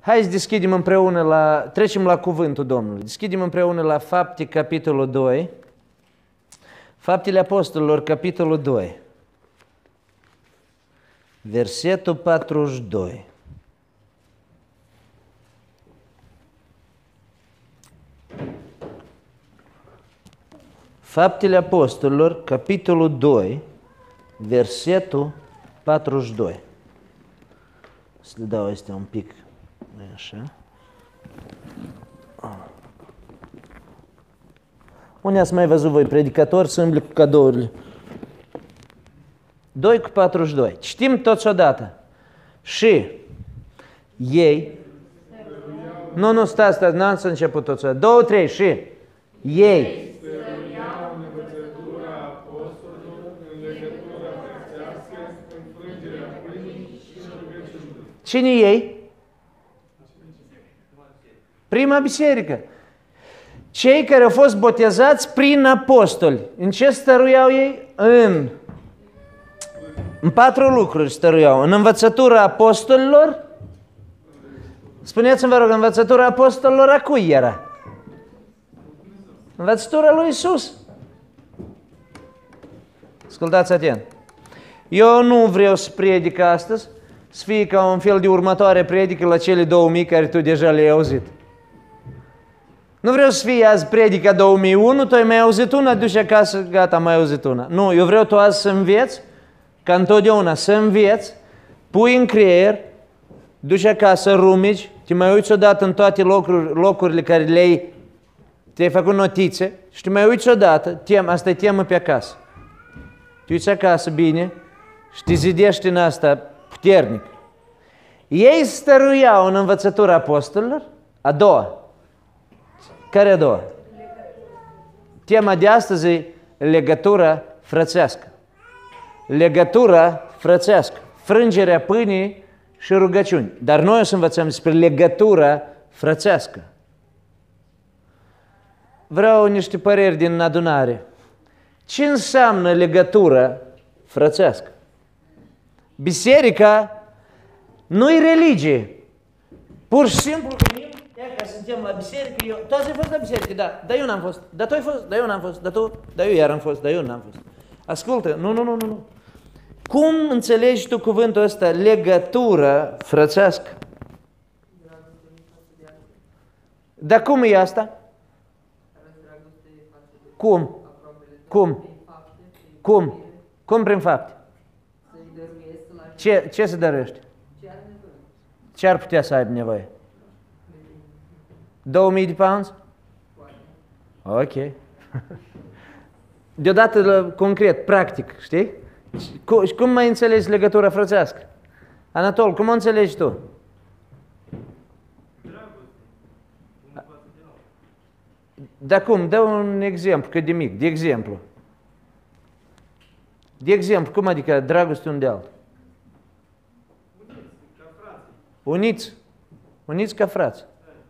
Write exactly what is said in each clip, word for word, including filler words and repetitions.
Hai să deschidem împreună la, trecem la cuvântul Domnului. Deschidem împreună la Fapte, capitolul doi. Faptele Apostolilor, capitolul doi. Versetul patruzeci și doi. Faptele Apostolilor, capitolul doi, versetul patruzeci și doi. Să le dau astea un pic. Așa. Unde ați mai văzut voi predicatori să îmbli cu cadourile? doi cu patruzeci și doi. Citim toți odată. Și ei... Nu, nu, stați, stați, n-am să început toți odată. Două, trei, și ei... Cine ei? Prima biserică. Cei care au fost botezați prin apostoli. În ce stăruiau ei? În, în patru lucruri stăruiau. În învățătura apostolilor. Spuneți-mi, vă rog, învățătura apostolilor a cui era? Învățătura lui Iisus. Ascultați atent. Eu nu vreau să predic astăzi, să fie ca un fel de următoare predică la cele două mii care tu deja le-ai auzit. Nu vreau să fie azi predica două mii unu, tu ai mai auzit una, duci acasă, gata, am mai auzit una. Nu, eu vreau tu azi să înveți, ca întotdeauna să înveți, pui în creier, duci acasă, rumici, te mai uiți odată în toate locuri, locurile care le-ai, te-ai făcut notițe și te mai uiți odată, tem, asta e temă pe acasă. Te uiți acasă bine și te zidești în asta puternic. Ei stăruiau în învățătura apostolilor, a doua. Care a doua? Tema de astăzi e legătura frățească. Legătura frățească. Frângerea pâinii și rugăciuni. Dar noi o să învățăm despre legătura frățească. Vreau niște păreri din adunare. Ce înseamnă legătura frățească? Biserica nu e religie. Pur și simplu venim, ia că suntem la biserică, eu, tu ați fost la biserică, da, dar eu n-am fost, dar tu ai fost, dar eu n-am fost, dar tu, dar eu iar am fost, dar eu n-am fost. Ascultă, nu, nu, nu, nu, nu. Cum înțelegi tu cuvântul ăsta, legătură frățească? Dar cum e asta? Cum? Cum? Cum? Cum prin fapte? Ce, ce se dăruiește? Ce ar putea să aibă nevoie? Două mii de pounds? Ok. Deodată, concret, practic, știi? Și cum mai înțelegi legătura frățească? Anatol, cum o înțelegi tu? Dar cum? Dă un exemplu, cât de mic, de exemplu. De exemplu, cum adică dragoste unde altul? Uniți. Uniți ca frați.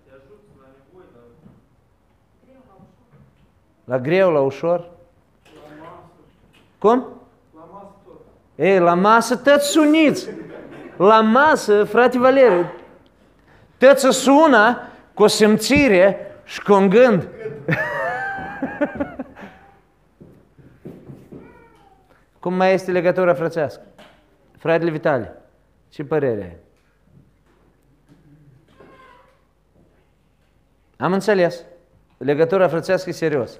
La greu, la ușor. Cum? La masă tot. Ei, la masă toți uniți. La masă, frate Valeriu, toți sună cu o simțire și cu un gând. Cum mai este legătura frățească? Fratele Vitale, ce părere ai? Am înțeles. Legătura frățească e serios.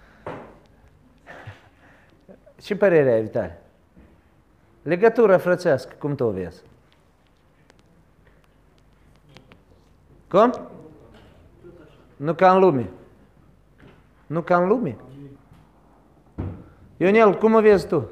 Ce părere ai, Vitale? Legătura frățească, cum tu o vezi? Cum? Nu ca în lume. Nu ca în lume? Ionel, cum o vezi tu?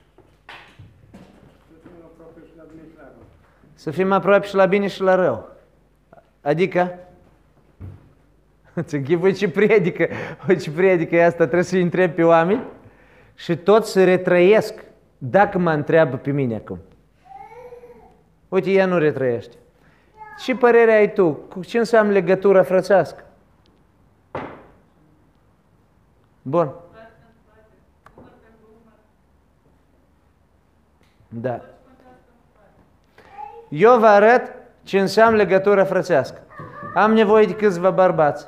Să fim aproape și la bine și la rău. Adică? Îți închipui ce predică, ce predică e asta, trebuie să-i întrebi pe oameni și toți se retrăiesc dacă mă întreabă pe mine acum. Uite, ea nu retrăiește. Ce părere ai tu? Cu ce înseamnă legătura frățească? Bun. Da. Eu vă arăt ce înseamnă legătura frățească. Am nevoie de câțiva bărbați.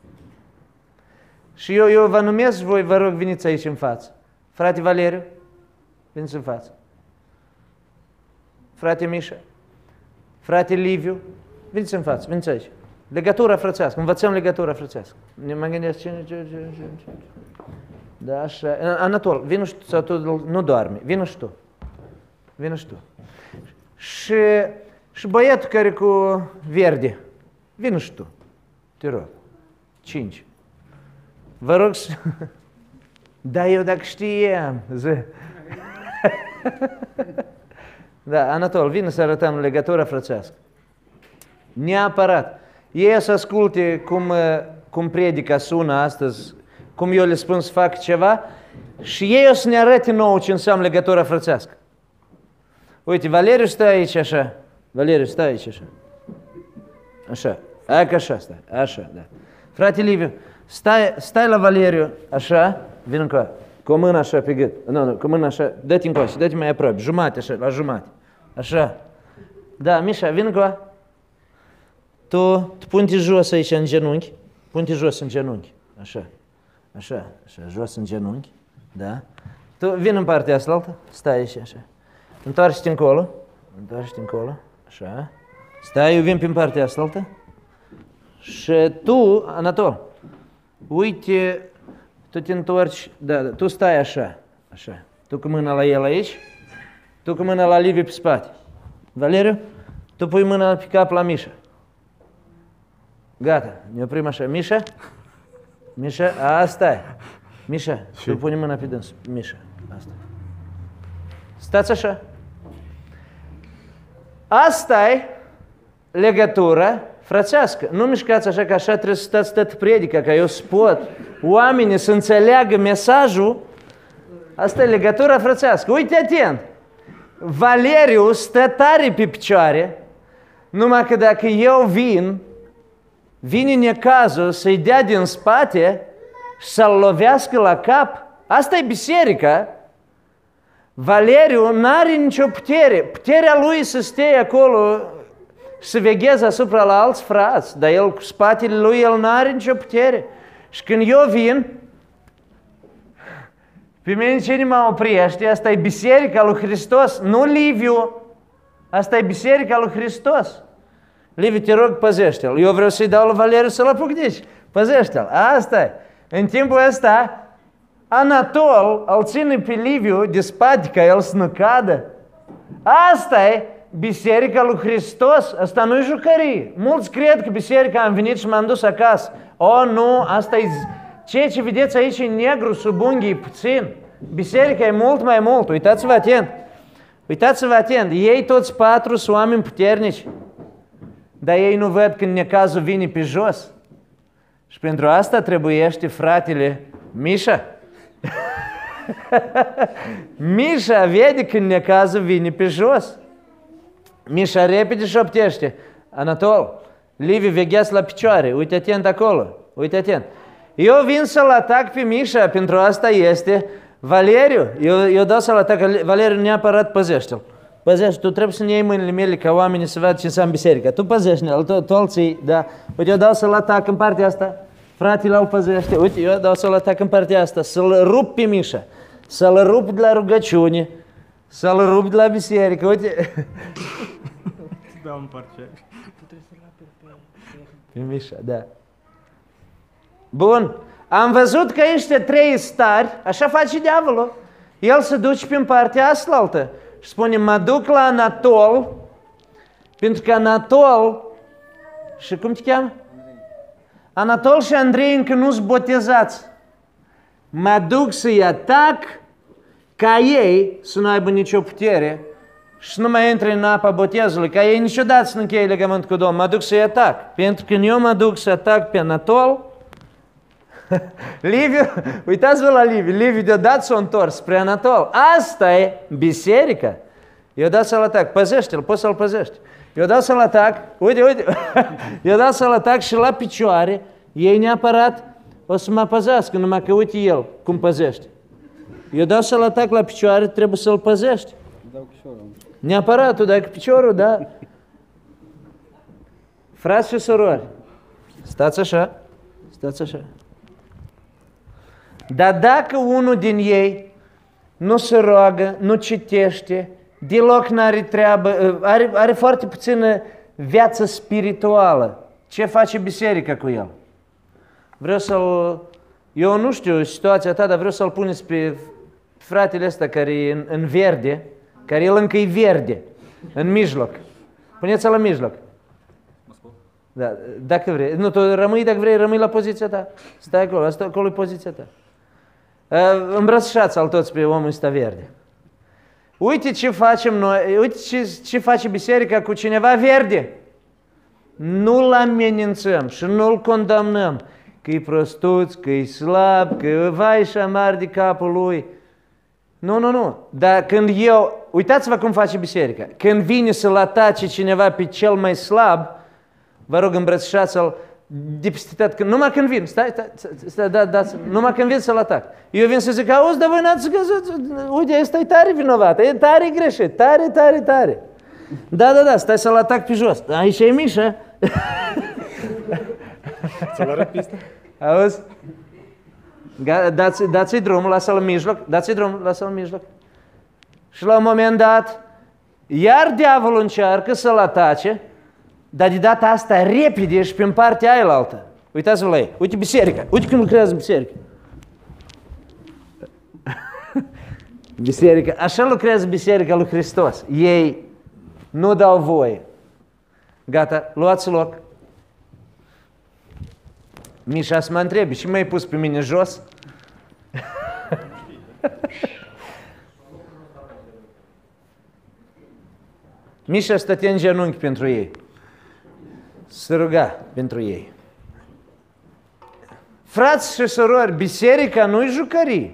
Și eu, eu vă numesc, voi vă rog, veniți aici în față. Frate Valeriu, veniți în față. Frate Mișa, frate Liviu, veniți în față, veniți aici. Legătura frățească, învățăm legătura frățească. Ne mă gândesc cine, cine, cine, cine. Da, așa. Anatol, vino și tu, sau tu nu doarme, vino și tu. Vino și tu. Și, și băiatul care cu verde, vino și tu. Te rog. Cinci. Vă rog să... Da, eu dacă știam, zi. Da, Anatol, vine să arătăm legătura frățească. Neapărat. Ei să asculte cum, cum predica sună astăzi, cum eu le spun să fac ceva și ei o să ne arăte nouă ce înseamnă legătura frățească. Uite, Valeriu stă aici așa. Valeriu stă aici așa. Așa. Hai că așa stai. Așa, da. Frate Liviu, stai, stai la Valeriu așa. Vin încoa. Cu o mână așa pe gât. Nu, nu, cu mână așa. Dă-te încoace, dă-te mai aproape. Jumate așa, la jumate. Așa. Da, Mișa, vin încoa. Tu, tu pune-te jos aici în genunchi. Pune-te jos în genunchi. Așa. Așa, așa, jos în genunchi. Da. Tu vin în partea asta altă. Stai aici așa. Întoarce-te încolo. Întoarce-te încolo. Așa. Stai, eu vin prin partea asta altă. Și tu, Anatol, uite, tu te întorci, da, da, tu stai așa, așa. Tu cu mâna la el aici, tu cu mâna la Liviu pe spate. Valeriu, tu pui mâna pe cap la Mișa. Gata, ne oprim așa. Mișa? Mișa, asta e. Mișa, și? Tu pune mâna pe dâns. Mișa, asta. Stați așa. Asta e legătura frățească. Nu mișcați așa, că așa trebuie să stați tot predica, că eu spot oamenii să înțeleagă mesajul. Asta e legătura frățească. Uite atent. Valeriu stă tare pe picioare, numai că dacă eu vin, vine necazul să-i dea din spate și să-l lovească la cap. Asta e biserica. Valeriu n-are nicio putere. Puterea lui să stea acolo și să vegheze asupra la alți frați, dar el cu spatele lui, el n-are nicio putere. Și când eu vin, pe mine cine mă oprește? Asta e biserica lui Hristos, nu Liviu. Asta e biserica lui Hristos. Liviu, te rog, păzește-l. Eu vreau să-i dau lui Valeriu să-l apucnici. Păzește-l. Asta e. În timpul ăsta, Anatol îl ține pe Liviu de spate ca el să nu cadă. Asta e biserica lui Hristos. Asta nu e jucărie. Mulți cred că biserica am venit și m-am dus acasă. O, nu, asta e... Ceea ce vedeți aici e negru sub unghii puțin. Biserica e mult mai mult. Uitați-vă atent. Uitați-vă atent. Ei toți patru sunt oameni puternici. Dar ei nu văd când necazul vine pe jos. Și pentru asta trebuiește fratele Mișa. Mișa vede când necazul vine pe jos. Mișa repede șoptește. Anatol, Liviu, vegheați la picioare. Uite atent acolo. Uite atent. Eu vin să-l atac pe Mișa. Pentru asta este Valeriu. Eu, eu dau să-l atac. Valeriu, neapărat păzește-l. Păzește, tu trebuie să ne iei mâinile mele ca oamenii să vadă ce înseamnă biserica. Tu păzește-l, tu, tu alții, da. Uite, eu dau să-l atac în partea asta. Fratele îl păzește. Uite, eu dau să-l atac în partea asta. Să-l rup pe Mișa. Să-l rup de la rugăciune. Să-l rup de la biserică. Uite. Dau în partea. Pe Mișa, da. Bun. Am văzut că ăștia trei stari, așa face diavolul. El se duce pe partea asta și spune, mă duc la Anatol, pentru că Anatol, și cum te cheamă? Anatol și Andrei încă nu-s botezați. Mă duc să-i atac ca ei să nu aibă nicio putere și să nu mai intre în apa botezului, ca ei niciodată să nu încheie legământ cu Domnul. Mă duc să-i atac. Pentru că eu mă duc să atac pe Anatol, Liviu, uitați-vă la Liviu, Liviu deodată s-a întors spre Anatol. Asta e biserica. Eu dau să-l atac, păzește-l, poți să-l păzești. Eu dau să-l atac, uite, uite, eu dau să-l atac și la picioare, ei neapărat o să mă păzească, numai că uite el cum păzește. Eu dau să-l atac la picioare, trebuie să-l păzești. Dau piciorul. Neapărat, tu dai cu piciorul, da. Frați și surori, stați așa, stați așa. Dar dacă unul din ei nu se roagă, nu citește, deloc n-are treabă, are, are foarte puțină viață spirituală, ce face biserica cu el? Vreau să-l... Eu nu știu situația ta, dar vreau să-l puneți pe fratele ăsta care e în, în verde, care el încă e verde, în mijloc. Puneți-l în mijloc. Da, dacă vrei. Nu, tu rămâi, dacă vrei, rămâi la poziția ta. Stai acolo, asta acolo e poziția ta. Uh, îmbrățișați-l toți pe omul ăsta verde. Uite ce facem noi, uite ce, ce face biserica cu cineva verde. Nu-l amenințăm și nu-l condamnăm că e prostuț, că e slab, că vai și amar de capul lui. Nu, nu, nu. Dar când eu, uitați-vă cum face biserica. Când vine să-l atace cineva pe cel mai slab, vă rog îmbrățișați-l de peste tot, când, numai când vin, stai, stai, stai da, da, numai când vin să-l atac. Eu vin să zic, auzi, dar voi n-ați găsit, uite, ăsta e tare vinovat, e tare greșit, tare, tare, tare. Da, da, da, stai să-l atac pe jos. Aici e Mișa. Să-l arăt pista? Auzi? Dați, dați-i drumul, lasă-l în mijloc, dați-i drumul, lasă-l în mijloc. Și la un moment dat, iar diavolul încearcă să-l atace, dar de data asta repede și prin partea aia la altă. Uitați-vă la ei. Uite biserica. Uite cum lucrează biserica. Biserica. Așa lucrează biserica lui Hristos. Ei nu dau voie. Gata, luați loc. Mișa să mă întrebi, și m-ai pus pe mine jos? Mișa stătea în genunchi pentru ei. Se ruga pentru ei. Frați și surori, biserica nu-i jucărie.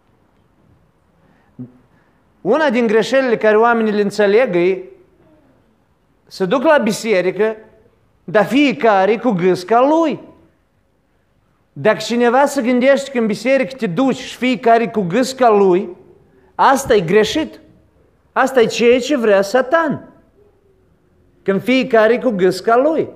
Una din greșelile care oamenii le înțeleg e să duc la biserică, dar fiecare cu gâsca lui. Dacă cineva se gândește că în biserică te duci și fiecare cu gâsca lui, asta e greșit. Asta e ceea ce vrea Satan. Când fiecare cu gâsca lui.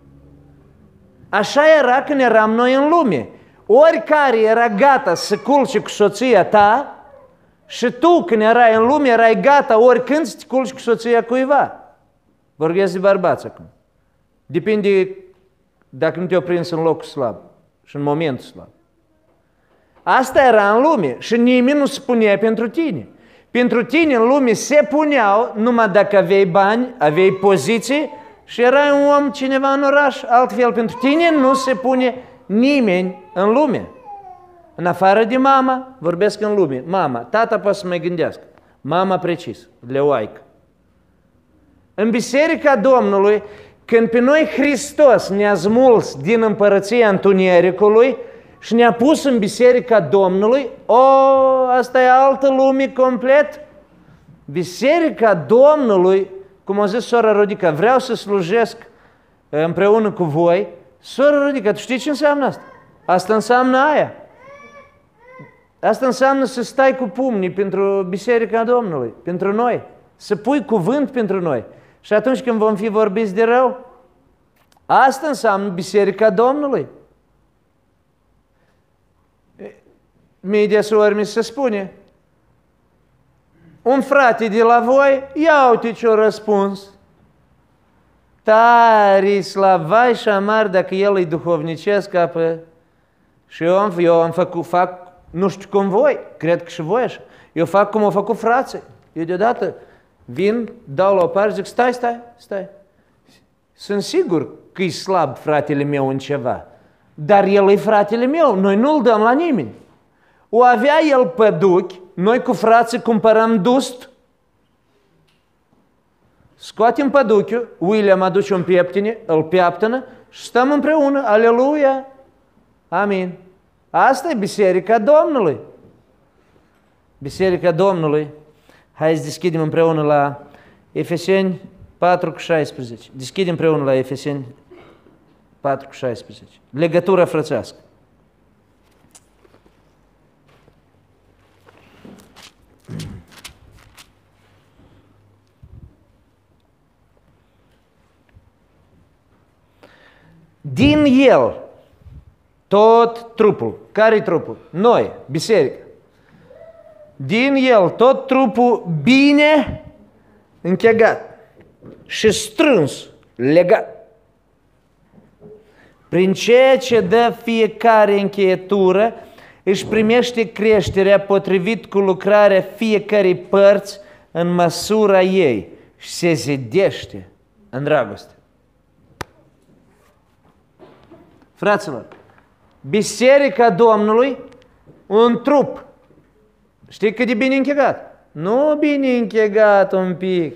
Așa era când eram noi în lume. Oricare era gata să culce cu soția ta și tu când erai în lume erai gata oricând să te culci cu soția cuiva. Vorbesc de bărbați acum. Depinde dacă nu te-o prins în locul slab și în momentul slab. Asta era în lume și nimeni nu se punea pentru tine. Pentru tine în lume se puneau numai dacă aveai bani, aveai poziții și erai un om cineva în oraș. Altfel, pentru tine nu se pune nimeni în lume. În afară de mama, vorbesc în lume. Mama, tata poate să mai gândească. Mama precis, leoaică. În Biserica Domnului, când pe noi Hristos ne-a smuls din împărăția întunericului și ne-a pus în Biserica Domnului, o, asta e altă lume complet. Biserica Domnului, cum a zis sora Rodica, vreau să slujesc împreună cu voi. Sora Rodica, tu știi ce înseamnă asta? Asta înseamnă aia. Asta înseamnă să stai cu pumnii pentru Biserica Domnului, pentru noi. Să pui cuvânt pentru noi. Și atunci când vom fi vorbiți de rău, asta înseamnă Biserica Domnului. Mii de ori mi se spune, un frate de la voi, ia uite ce-o răspuns. Tare slavai și amar dacă el e duhovnicesc, apă. Și eu am, eu am făcut, fac, nu știu cum voi, cred că și voi așa. Eu fac cum au făcut frații. Eu deodată vin, dau la o parte, zic, stai, stai, stai. Sunt sigur că e slab fratele meu în ceva, dar el e fratele meu, noi nu-l dăm la nimeni. O avea el păduchi, noi cu frații cumpărăm dust, scoatem păduchiul, William aduce un pieptine, îl piaptănă și stăm împreună, aleluia, amin. Asta e Biserica Domnului. Biserica Domnului. Hai să deschidem împreună la Efeseni patru cu șaisprezece. Deschidem împreună la Efeseni patru cu șaisprezece. Legătura frățească. din el, tot trupul. Care-i trupul? Noi, biserică. Din el, tot trupul bine închegat și strâns, legat. Prin ceea ce dă fiecare încheietură, își primește creșterea potrivit cu lucrarea fiecarei părți în măsura ei și se zidește în dragoste. Fraților, Biserica Domnului, un trup. Știi cât de bine închegat? Nu bine închegat un pic.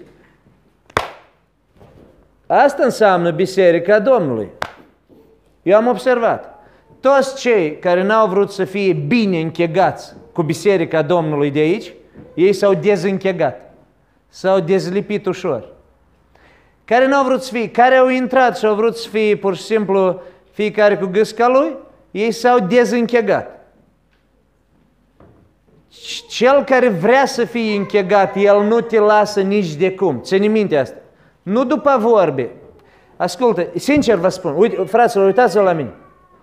Asta înseamnă Biserica Domnului. Eu am observat. Toți cei care n-au vrut să fie bine închegați cu Biserica Domnului de aici, ei s-au dezînchegat. S-au dezlipit ușor. Care n-au vrut să fie, care au intrat și au vrut să fie pur și simplu fiecare cu gâsca lui, ei s-au dezînchegat. Cel care vrea să fie închegat, el nu te lasă nici de cum. Ține minte asta. Nu după vorbe. Ascultă, sincer vă spun, uite, fraților, uitați-vă la mine.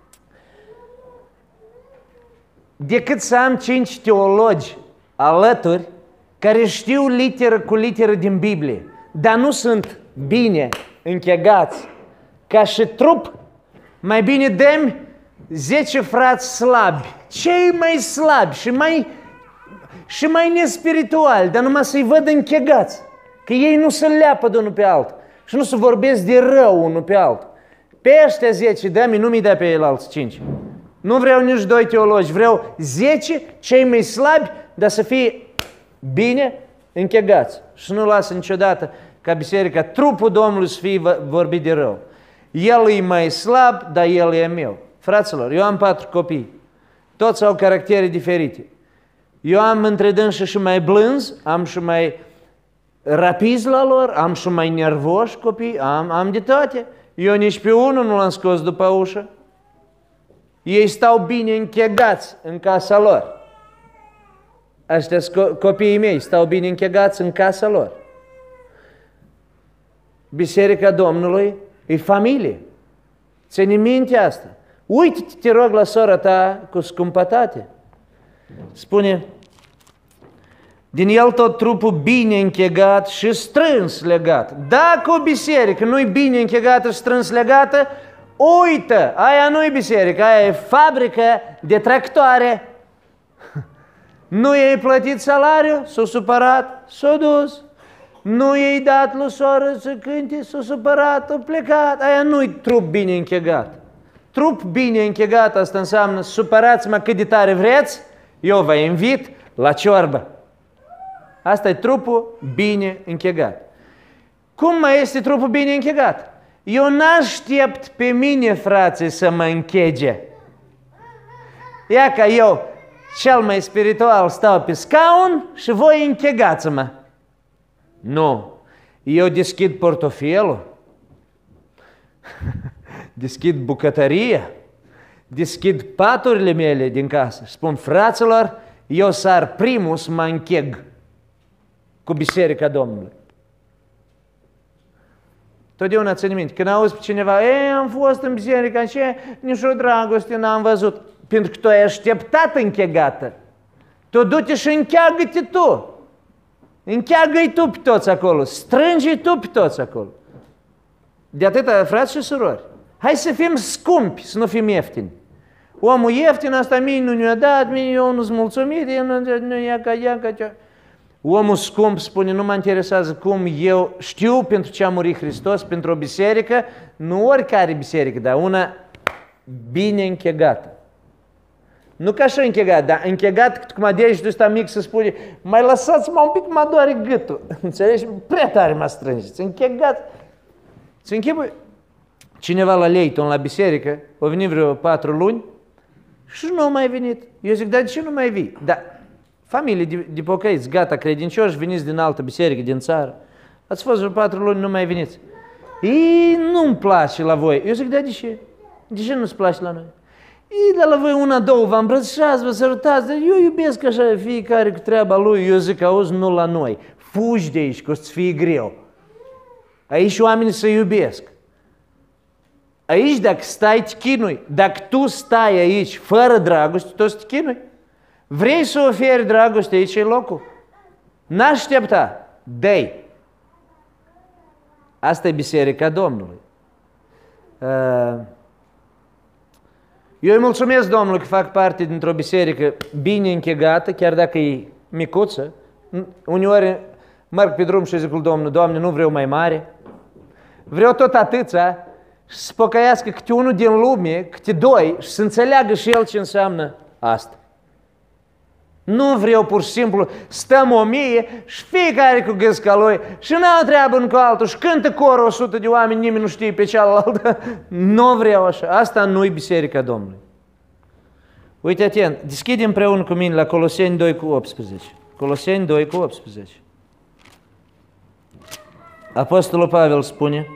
Decât să am cinci teologi alături care știu literă cu literă din Biblie, dar nu sunt bine închegați ca și trup, mai bine dăm zece frați slabi, cei mai slabi și mai, și mai nespirituali, dar numai să-i văd închegați, că ei nu se leapă de unul pe altul și nu se vorbesc de rău unul pe altul. Pe ăștia zece, dă-mi, nu mi da pe alți cinci. Nu vreau nici doi teologi, vreau zece, cei mai slabi, dar să fie bine închegați. Și nu lasă niciodată ca biserica, trupul Domnului să fie vorbit de rău. El e mai slab, dar el e meu. Fraților, eu am patru copii. Toți au caractere diferite. Eu am între dânsă și mai blânzi, am și mai rapizi la lor, am și mai nervoși copii, am, am de toate. Eu nici pe unul nu l-am scos după ușă. Ei stau bine închegați în casa lor. Aștia copiii mei stau bine închegați în casa lor. Biserica Domnului e familie. Ține minte asta. Uite-te, te rog, la sora ta cu scumpătate. Spune, din el tot trupul bine închegat și strâns legat. Dacă o biserică nu e bine închegată și strâns legată, uită, aia nu e biserică, aia e fabrică de tractoare. Nu i-ai plătit salariu, s-a supărat, s-a dus. Nu i-ai dat lui soră să cânte, s-a supărat, a plecat. Aia nu-i trup bine închegat. Trup bine închegat, asta înseamnă supărați-mă cât de tare vreți, eu vă invit la ciorbă. Asta e trupul bine închegat. Cum mai este trupul bine închegat? Eu n-aștept pe mine, frate, să mă închege. Ia ca eu, cel mai spiritual, stau pe scaun și voi închegați-mă. Nu. Eu deschid portofelul, deschid bucătăria, deschid paturile mele din casă și spun, fraților, eu sar primul să mă încheg cu Biserica Domnului. Totdeauna ține minte, când auzi pe cineva, ei, am fost în biserică, aceea, nici o dragoste n-am văzut. Pentru că tu ai așteptat închegată. Tu du-te și încheagă-te tu. Încheagă-i tu pe toți acolo, strângi-i tu pe toți acolo. De atâta, frați și surori, hai să fim scumpi, să nu fim ieftini. Omul ieftin, asta mie nu ne-a dat, mie eu nu-s mulțumit, eu nu, nu ia ca, ia ca, cea. Omul scump spune, nu mă interesează cum eu știu pentru ce a murit Hristos, pentru o biserică, nu oricare biserică, dar una bine închegată. Nu ca așa închegat, dar închegat cum adeși tu ăsta mic să spune, mai lăsați-mă un pic, mă doare gâtul. Înțelegi? Prea tare mă strângeți. Închegat. Ți închipui? Cineva la Leighton, la biserică, a venit vreo patru luni și nu a mai venit. Eu zic, dar de ce nu mai vii? Da, familie de, de pocăiți, gata, credincioși, veniți din altă biserică, din țară. Ați fost vreo patru luni, nu mai veniți. Ei, nu-mi place la voi. Eu zic, da, de ce? De ce nu-ți place la noi? Ei, de la voi una, două, vă îmbrățișați, vă sărutați, dar eu iubesc așa fiecare cu treaba lui, eu zic, auzi, nu la noi. Fugi de aici, că o să-ți fie greu. Aici oamenii se iubesc. Aici dacă stai, te chinui. Dacă tu stai aici fără dragoste, tu o să te chinui. Vrei să oferi dragoste, aici e locul. N-aștepta, dă-i. Asta e Biserica Domnului. Eu îi mulțumesc Domnului că fac parte dintr-o biserică bine închegată, chiar dacă e micuță. Uneori merg pe drum și zic lui Domnul, Doamne, nu vreau mai mare. Vreau tot atâția și să pocăiască câte unul din lume, câte doi, și să înțeleagă și el ce înseamnă asta. Nu vreau pur și simplu, stăm o mie și fiecare cu gâsca lui și n-au treabă încă altul și cântă corul o sută de oameni, nimeni nu știe pe cealaltă. Nu vreau așa. Asta nu-i Biserica Domnului. Uite atent, deschide împreună cu mine la Coloseni doi cu optsprezece. Coloseni doi cu optsprezece. Apostolul Pavel spune: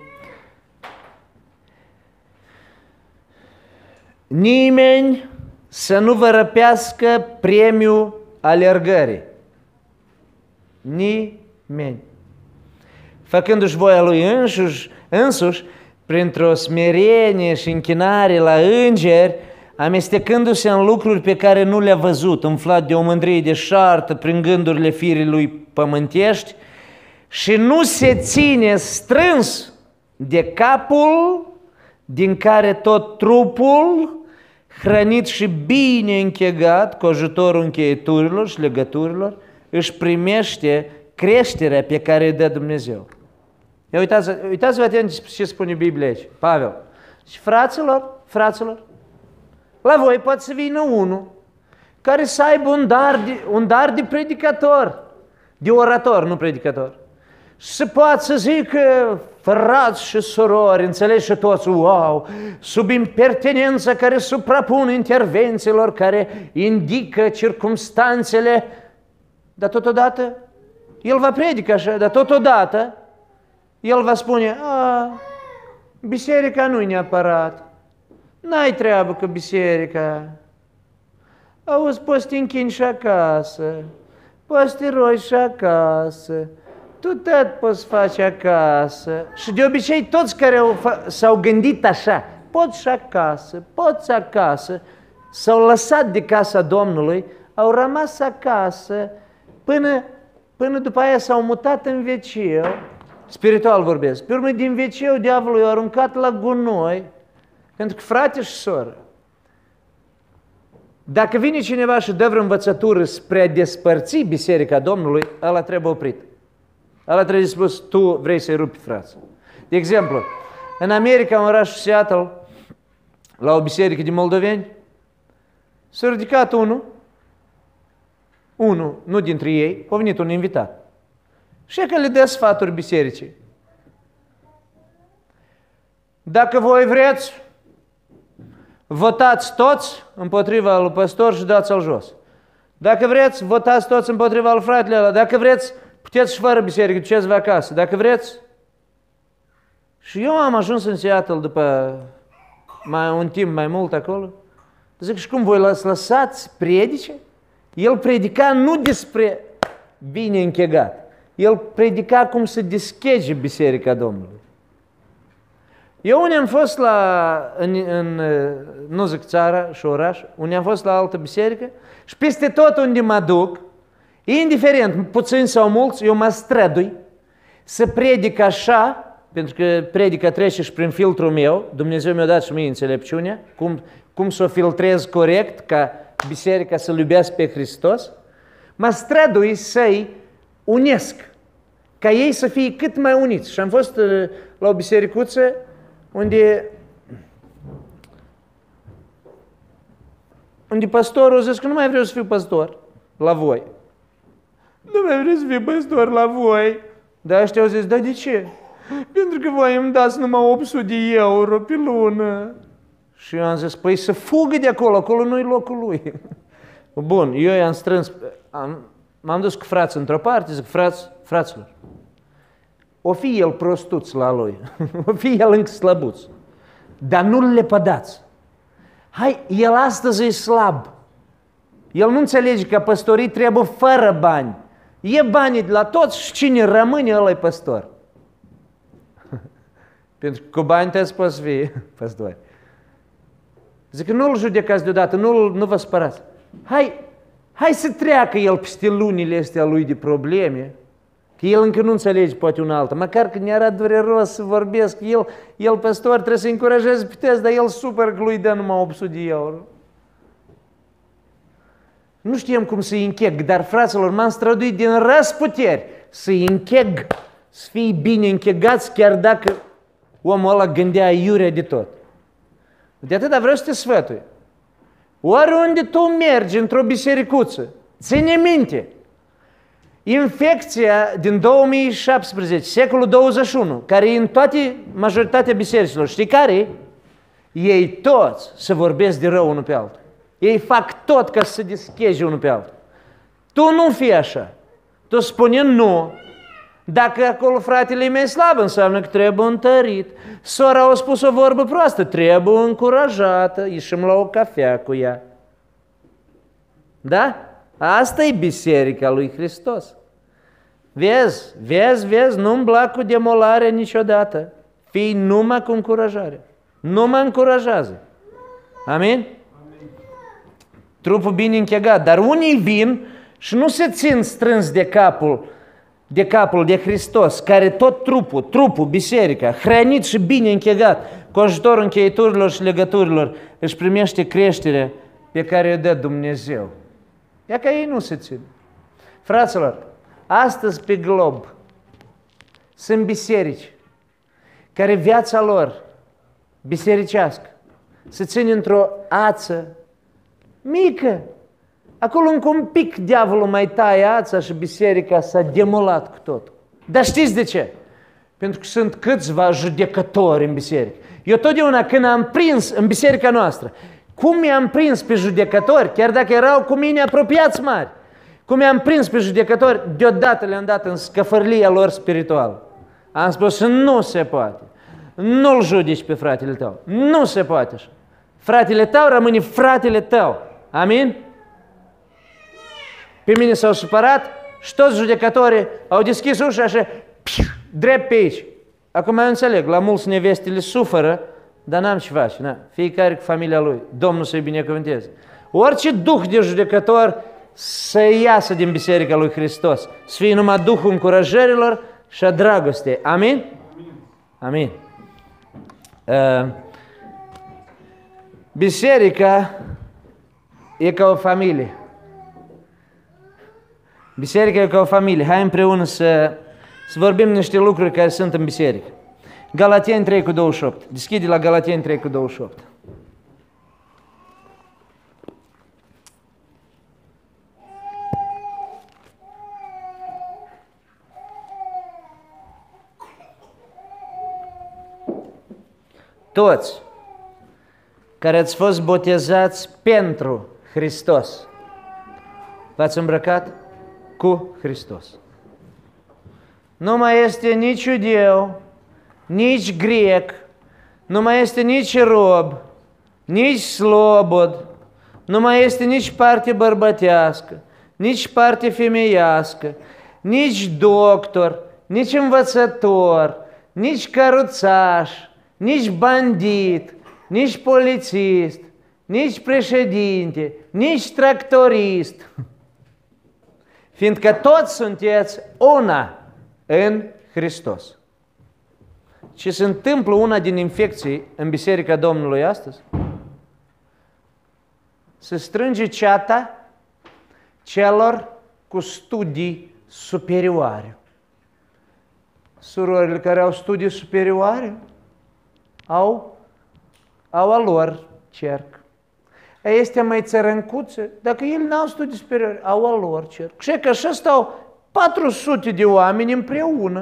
nimeni să nu vă răpească premiul alergării. Nimeni. Făcându-și voia lui însuși, însuși printr-o smerenie și închinare la îngeri, amestecându-se în lucruri pe care nu le-a văzut, umflat de o mândrie deșartă prin gândurile firii lui pământești, și nu se ține strâns de capul din care tot trupul, hrănit și bine închegat cu ajutorul încheieturilor și legăturilor, își primește creșterea pe care îi dă Dumnezeu. Ia uitați, uitați-vă atent ce spune Biblia aici, Pavel. Și fraților, fraților, la voi poate să vină unul care să aibă un dar de, un dar de predicator, de orator, nu predicator. Și să poată să zică, frați și surori, înțelegi și toți, wow, sub impertinența care suprapune intervențiilor, care indică circumstanțele, dar totodată el va predica așa, dar totodată el va spune, a, biserica nu-i neapărat, n-ai treabă cu biserica, auzi, poți să te închini și acasă, poți să te rogi și acasă, tu tot poți face acasă. Și de obicei toți care s-au gândit așa, poți și acasă, poți acasă, s-au lăsat de casa Domnului, au rămas acasă până, până după aia s-au mutat în veciu, spiritual vorbesc, pe urmă din veciu diavolul i-a aruncat la gunoi, pentru că frate și soră, dacă vine cineva și dă vreo învățătură spre a despărți Biserica Domnului, ăla trebuie oprit. Ăla trebuie spus, tu vrei să-i rupi frați. De exemplu, în America, în orașul Seattle, la o biserică de moldoveni, s-a ridicat unul, unul, nu dintre ei, a venit un invitat. Și că le dă sfaturi bisericii. Dacă voi vreți, votați toți împotriva lui păstor și dați-l jos. Dacă vreți, votați toți împotriva lui fratele ăla. Dacă vreți, puteți și fără biserică, duceți-vă acasă. Dacă vreți. Și eu am ajuns în Seattle după mai, un timp mai mult acolo. Zic, și cum voi lăsați predice? El predica nu despre bine închegat. El predica cum să deschege Biserica Domnului. Eu unde am fost la, în, în, nu zic țara și oraș, unde am fost la altă biserică și peste tot unde mă duc, indiferent, puțin sau mulți, eu mă strădui să predic așa, pentru că predica trece și prin filtrul meu, Dumnezeu mi-a dat și mie înțelepciunea, cum, cum să o filtrez corect ca biserica să-L iubească pe Hristos, mă strădui să-i unesc, ca ei să fie cât mai uniți. Și am fost la o bisericuță unde, unde pastorul a zis că nu mai vreau să fiu pastor la voi. Nu mai vreau să fiu pastor la voi. Dar ăștia au zis, dar de ce? Pentru că voi îmi dați numai opt sute de euro pe lună. Și eu am zis, păi să fugă de acolo, acolo nu-i locul lui. Bun, eu i-am strâns, am, m-am dus cu frații într-o parte, zic, frați, fraților, o fi el prostuț la lui, o fi el încă slăbuț, dar nu le pădați. Hai, el astăzi e slab. El nu înțelege că păstorii trebuie fără bani. E banii de la toți și cine rămâne, ăla e păstor. Pentru că cu bani te poți fi păstori. Zic că nu-l judecați deodată, nu, nu vă spărați. Hai, hai să treacă el peste lunile astea lui de probleme, că el încă nu înțelege poate un altă. Măcar că ne-arată dureros să vorbesc, el, el păstor trebuie să încurajeze pe test, dar el super că lui dă numai opt sute de euro. Nu știam cum să-i încheg, dar fraților, m-am străduit din răsputeri să-i încheg, să fie bine închegați, chiar dacă omul ăla gândea iurea de tot. De atâta vreau să te sfătui. Oriunde tu mergi într-o bisericuță, ține minte, infecția din două mii șaptesprezece, secolul douăzeci și unu, care e în toate, majoritatea bisericilor, știi care? Ei toți se vorbesc de rău unul pe altul. Ei fac tot ca să se descheze unul pe altul. Tu nu fii așa. Tu spune nu. Dacă acolo fratele e mai slab, înseamnă că trebuie întărit. Sora a spus o vorbă proastă, trebuie încurajată, ieșim la o cafea cu ea. Da? Asta e biserica lui Hristos. Vezi, vezi, vezi, nu îmbla cu demolarea niciodată. Fii numai cu încurajare. Numai încurajează. Amin? Trupul bine închegat, dar unii vin și nu se țin strâns de capul, de capul de Hristos, care tot trupul, trupul, biserica, hrănit și bine închegat, cu ajutorul încheieturilor și legăturilor, își primește creșterea pe care o dă Dumnezeu. Ia că ei nu se țin. Fraților, astăzi pe glob sunt biserici care viața lor bisericească se ține într-o ață mică. Acolo încă un pic diavolul mai taie ața și biserica s-a demolat cu totul. Dar știți de ce? Pentru că sunt câțiva judecători în biserică. Eu totdeauna când am prins în biserica noastră, cum i-am prins pe judecători, chiar dacă erau cu mine apropiați mari, cum i-am prins pe judecători, deodată le-am dat în scăfărlia lor spirituală. Am spus, nu se poate. Nu-l judeci pe fratele tău. Nu se poate așa. Fratele tău rămâne fratele tău. Amin? Pe mine s-au supărat și toți judecătorii au deschis ușa și piu, drept pe aici. Acum eu înțeleg, la mulți nevestele suferă, dar n-am ce face. Na. Fiecare cu familia lui. Domnul să-i binecuvânteze. Orice duh de judecător să iasă din biserica lui Hristos. Să fie numai duhul încurajărilor și a dragostei. Amin? Amin. Uh, biserica e ca o familie. Biserica e ca o familie. Hai împreună să, să vorbim niște lucruri care sunt în biserică. Galateni trei cu douăzeci și opt. Deschide la Galateni trei cu douăzeci și opt. Toți care ați fost botezați pentru Hristos, v-ați îmbrăcat cu Hristos. Nu mai este nici iudeu, nici grec, nu mai este nici rob, nici slobod, nu mai este nici parte bărbătească, nici parte femeiască, nici doctor, nici învățător, nici căruțaș, nici bandit, nici polițist, nici președinte, nici tractorist, fiindcă toți sunteți una în Hristos. Ce se întâmplă una din infecții în Biserica Domnului astăzi? Se strânge ceata celor cu studii superioare. Surorile care au studii superioare au, au a lor cerc. Este mai țărâncuțe, dacă ei n-au studii superioare, au a lor cerc. Și că așa stau patru sute de oameni împreună.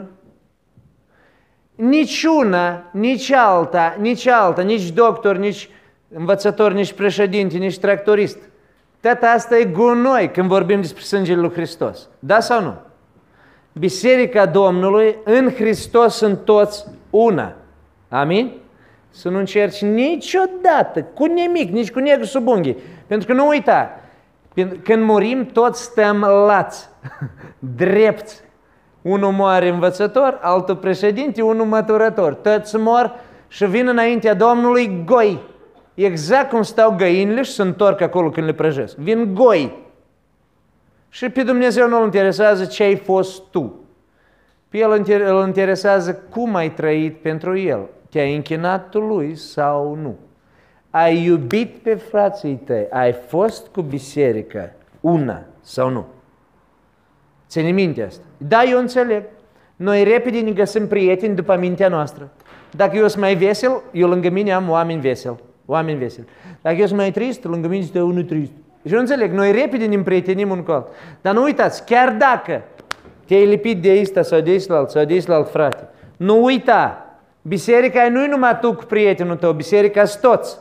Nici una, nici alta, nici alta, nici doctor, nici învățător, nici președinte, nici tractorist. Tot asta e gunoi când vorbim despre sângele lui Hristos. Da sau nu? Biserica Domnului, în Hristos sunt toți una. Amin? Să nu încerci niciodată, cu nimic, nici cu negru sub unghii. Pentru că nu uita, când murim toți stăm lați, drepți, Unul moare învățător, altul președinte, unul măturător. Toți mor și vin înaintea Domnului goi. Exact cum stau găinile și se întorc acolo când le prăjesc. Vin goi. Și pe Dumnezeu nu îl interesează ce ai fost tu. Pe El îl interesează cum ai trăit pentru El. Te-ai închinat tu Lui sau nu? Ai iubit pe frații tăi? Ai fost cu biserica una sau nu? Ține minte asta. Da, eu înțeleg. Noi repede ne găsim prieteni după mintea noastră. Dacă eu sunt mai vesel, eu lângă mine am oameni veseli. Oameni veseli. Dacă eu sunt mai trist, lângă mine este unul trist. Și eu înțeleg, noi repede ne împrietenim un cu altul. Dar nu uitați, chiar dacă te-ai lipit de ăsta sau de ăsta sau de ăsta frate, nu uita, biserica nu-i numai tu cu prietenul tău, biserica sunt toți.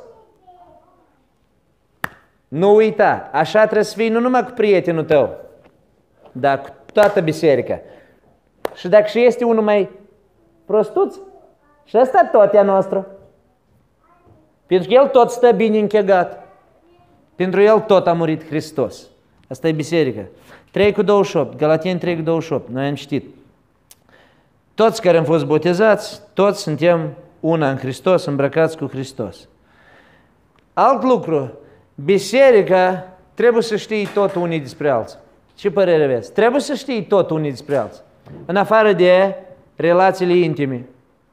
Nu uita, așa trebuie să fii nu numai cu prietenul tău, dar cu toată biserica. Și dacă și este unul mai prostuț, și ăsta tot e a noastră. Pentru că el tot stă bine închegat. Pentru el tot a murit Hristos. Asta e biserica. trei cu douăzeci și opt, Galateni trei cu douăzeci și opt, noi am citit. Toți care am fost botezați, toți suntem una în Hristos, îmbrăcați cu Hristos. Alt lucru, biserica trebuie să știi tot unii despre alții. Ce părere aveți? Trebuie să știi tot unii despre alții. În afară de relațiile intime.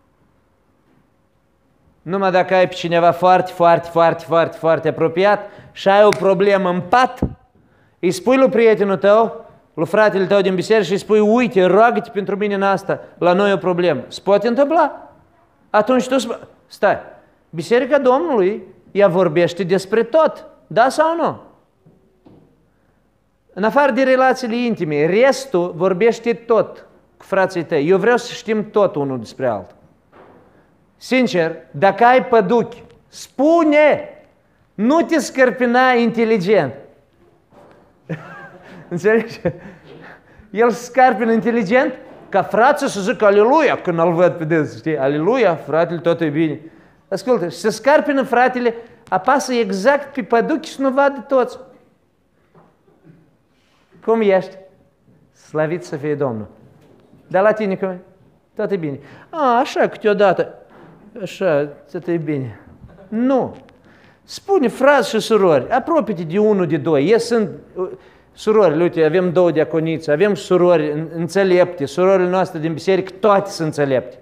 Numai dacă ai pe cineva foarte, foarte, foarte, foarte, foarte apropiat și ai o problemă în pat, îi spui lui prietenul tău, lui fratele tău din biserică și îi spui, uite, roagă-te pentru mine în asta, la noi o problemă. Se poate întâmpla. Atunci tu spui, stai, biserica Domnului, ea vorbește despre tot, da sau nu? În afară de relațiile intime, restul vorbește tot cu frații tăi. Eu vreau să știm tot unul despre altul. Sincer, dacă ai păduchi, spune, nu te scărpina inteligent. Înțelegi? El scarpină inteligent ca frații să zică aleluia când îl văd pe dânsul, știi? Aleluia, fratele, tot e bine. Ascultă, și să scarpină fratele, apasă exact pe păduchi și nu vadă toți. Cum ești? Slavit să fie Domnul. Dar la tine cum e? Tot e bine. A, așa, câteodată. Așa, tot e bine. Nu. Spune, frați și surori, apropie-te de unul, de doi. Ei sunt surori, uite, avem două diaconițe, avem surori înțelepte, surorile noastre din biserică, toate sunt înțelepte.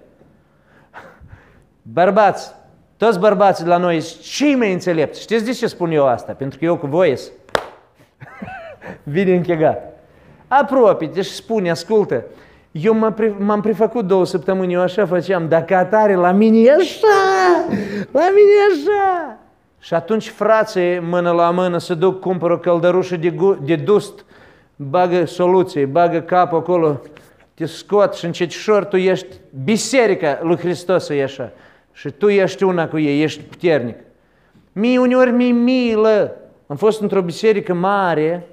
Bărbați, toți bărbații de la noi sunt cei mai înțelepți. Știți de ce spun eu asta? Pentru că eu cu voi sunt bine închegat. Apropie-te și spune, ascultă, eu m-am prefăcut două săptămâni, eu așa făceam, dacă atare, la mine e așa, la mine e așa. Și atunci frații, mână la mână, se duc, cumpără o căldărușă de, de dust, bagă soluție, bagă capul acolo, te scot și încetișor tu ești, biserica lui Hristos e așa. Și tu ești una cu ei, ești puternic. Mie uneori mi-e milă. Am fost într-o biserică mare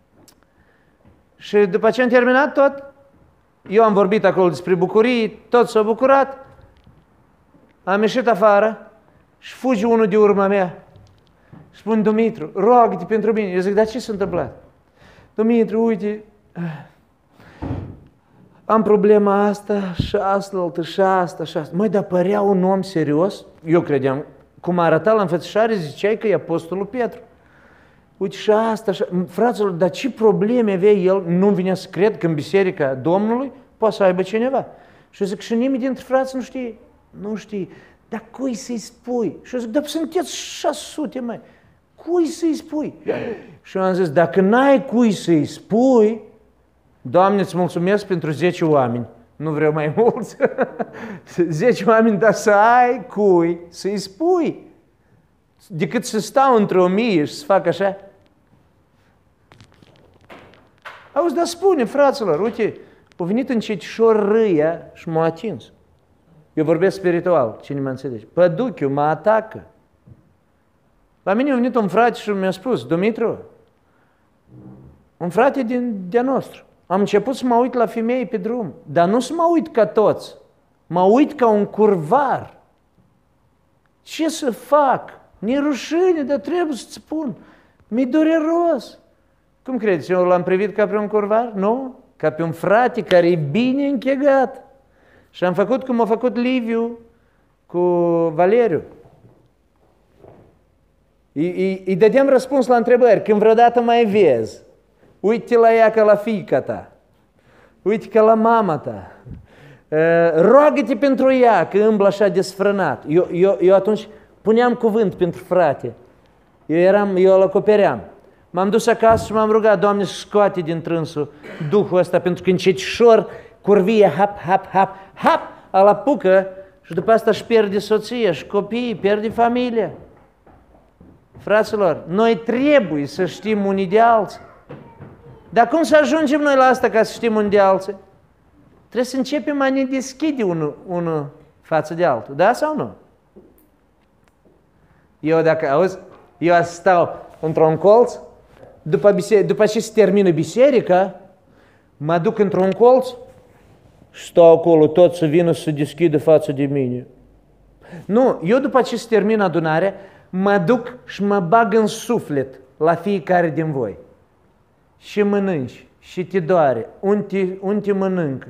și după ce am terminat tot, eu am vorbit acolo despre bucurii, toți s-au bucurat, am ieșit afară și fuge unul de urma mea. Spune, Dumitru, roagă-te pentru mine. Eu zic, dar ce s-a întâmplat? Dumitru, uite, am problema asta și asta, și asta, și asta. Măi, dar părea un om serios. Eu credeam, cum arăta la înfățișare, ziceai că e Apostolul Petru. Uite și asta, și... fraților, dar ce probleme avea el? Nu vinea să cred că în biserica Domnului poate să aibă cineva. Și eu zic, și nimeni dintre frați nu știe. Nu știe. Dar cui să-i spui? Și eu zic, dar sunteți șase sute, mai. Cui să-i spui? Și eu am zis, dacă n-ai cui să-i spui, Doamne, îți mulțumesc pentru zece oameni. Nu vreau mai mulți. zece oameni, dar să ai cui să-i spui. Decât să stau într-o mie și să fac așa. Auzi, dar spune, fraților, uite, a venit încetișor râia și m-a atins. Eu vorbesc spiritual, cine mă înțelege. Păduchiul mă atacă. La mine a venit un frate și mi-a spus, Dumitru, un frate din de-a nostru. Am început să mă uit la femei pe drum, dar nu să mă uit ca toți. Mă uit ca un curvar. Ce să fac? Mi-e rușine, dar trebuie să-ți spun. Mi-e dureros. Cum credeți? Eu l-am privit ca pe un curvar? Nu? ca pe un frate care e bine închegat. Și am făcut cum a făcut Liviu cu Valeriu. Îi, îi dădeam răspuns la întrebări. Când vreodată mai vezi, uite la ea ca la fiica ta, uite ca la mama ta, roagă-te pentru ea că îmblă așa desfrânat. Eu, eu, eu atunci puneam cuvânt pentru frate. Eu, eram, eu îl acopeream. M-am dus acasă și m-am rugat, Doamne, să scoate din trânsul Duhul ăsta, pentru că încetișor curvie, hap, hap, hap, hap, îl apucă și după asta își pierde soția și copiii, pierde familia. Fraților, noi trebuie să știm unii de alții. Dar cum să ajungem noi la asta ca să știm unii de alții? Trebuie să începem a ne deschide unul, unul față de altul. Da sau nu? Eu dacă auzi, eu stau într-un colț, după, biserică, după ce se termină biserica, mă duc într-un colț și stau acolo, tot să vină să se deschidă față de mine. Nu, eu după ce se termină adunarea, mă duc și mă bag în suflet la fiecare din voi. Și mănânci, și te doare, unde, unde mănâncă,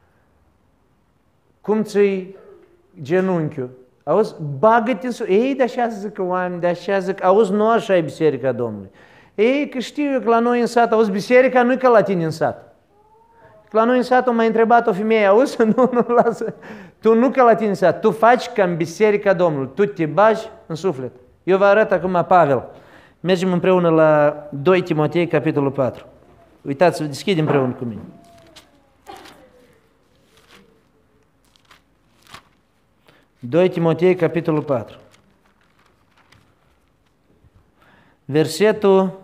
cum ți-i genunchiul. Auzi, bagă-te în suflet. Ei, de așa zic oameni, de așa zic, auzi, nu așa e biserica Domnului. Ei, că știu eu că la noi în sat, auzi, biserica nu e ca la tine în sat. Că la noi în sat o m-a întrebat o femeie, auzi, nu, nu, lasă, tu nu ca la tine în sat, tu faci ca în biserica Domnului, tu te bagi în suflet. Eu vă arăt acum Pavel. Mergem împreună la doi Timotei, capitolul patru. Uitați, deschide împreună cu mine. doi Timotei, capitolul patru. Versetul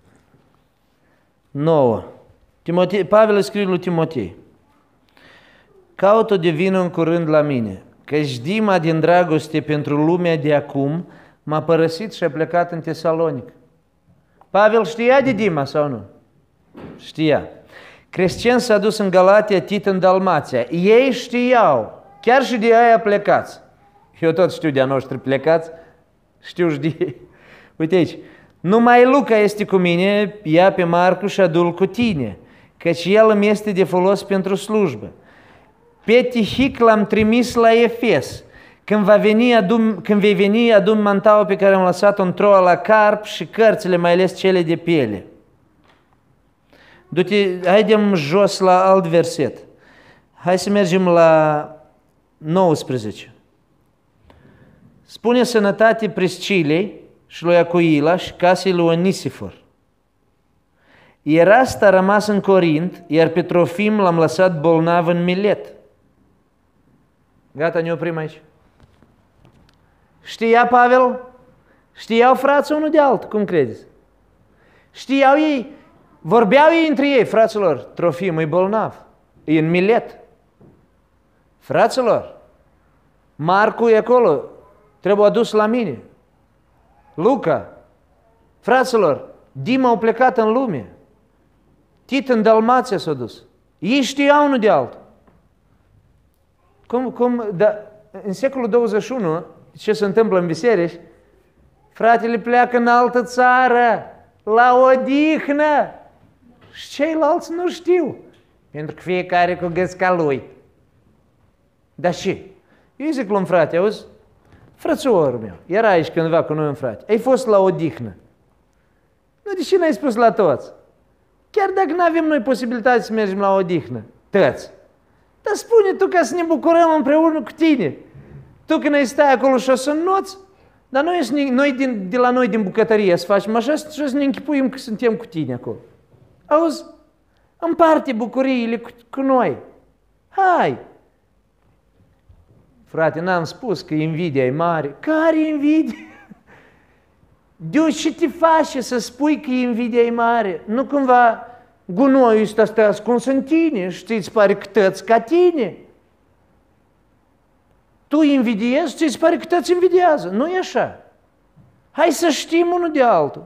nouă. Timotei, Pavel scrie lui Timotei: caută de vină în curând la mine, căci Dima din dragoste pentru lumea de acum m-a părăsit și a plecat în Tesalonic. Pavel știa de Dima sau nu? Știa. Crescen s-a dus în Galatia, Tit în Dalmația. Ei știau, chiar și de aia plecați. Eu tot știu de-a noștri plecați, știu și de ei. Uite aici, numai Luca este cu mine, ia pe Marcu și adu-l cu tine, căci el îmi este de folos pentru slujbă. Pe Tihic l-am trimis la Efes. Când, va veni, adu, când vei veni, adu-mi mantaua pe care am lăsat-o în Troa la Carp și cărțile, mai ales cele de piele. Du-te, haidem jos la alt verset. Hai să mergem la nouăsprezece. Spune sănătate Priscilei și lui Acuila și casei lui Onisifor. Erast a rămas în Corint, iar pe Trofim l-am lăsat bolnav în Milet. Gata, ne oprim aici. Știa Pavel? Știau frații unul de altul, cum credeți? Știau ei? Vorbeau ei între ei, fraților, Trofim e bolnav, e în Milet. Fraților, Marcu e acolo, trebuie adus la mine. Luca, fraților, Dima au plecat în lume. Tit în Dalmația s-a dus. Ei știau unul de altul. Cum, cum, da, în secolul douăzeci și unu, ce se întâmplă în biserici, fratele pleacă în altă țară, la odihnă. Și ceilalți nu știu, pentru că fiecare cu găsca lui. Dar și? Eu zic la un frate, auzi, frățorul meu, era aici cândva cu noi un frate, ai fost la odihnă. Nu, de ce n-ai spus la toți? Chiar dacă nu avem noi posibilitate să mergem la odihnă, tăți. Dar spune tu ca să ne bucurăm împreună cu tine. Tu când ai stai acolo și o să înnoți, dar noi, noi din, de la noi din bucătărie să facem așa și o să ne închipuim că suntem cu tine acolo. Auzi? Împarte bucuriile cu, cu noi. Hai! Frate, n-am spus că invidia e mare. Care invidia? De ce te face să spui că invidia e mare? Nu cumva gunoiul ăsta stă ascuns în tine și ți-ți pare că tăți ca tine. Tu invidiezi, ți-ți pare că tăți invidiază. Nu e așa. Hai să știm unul de altul.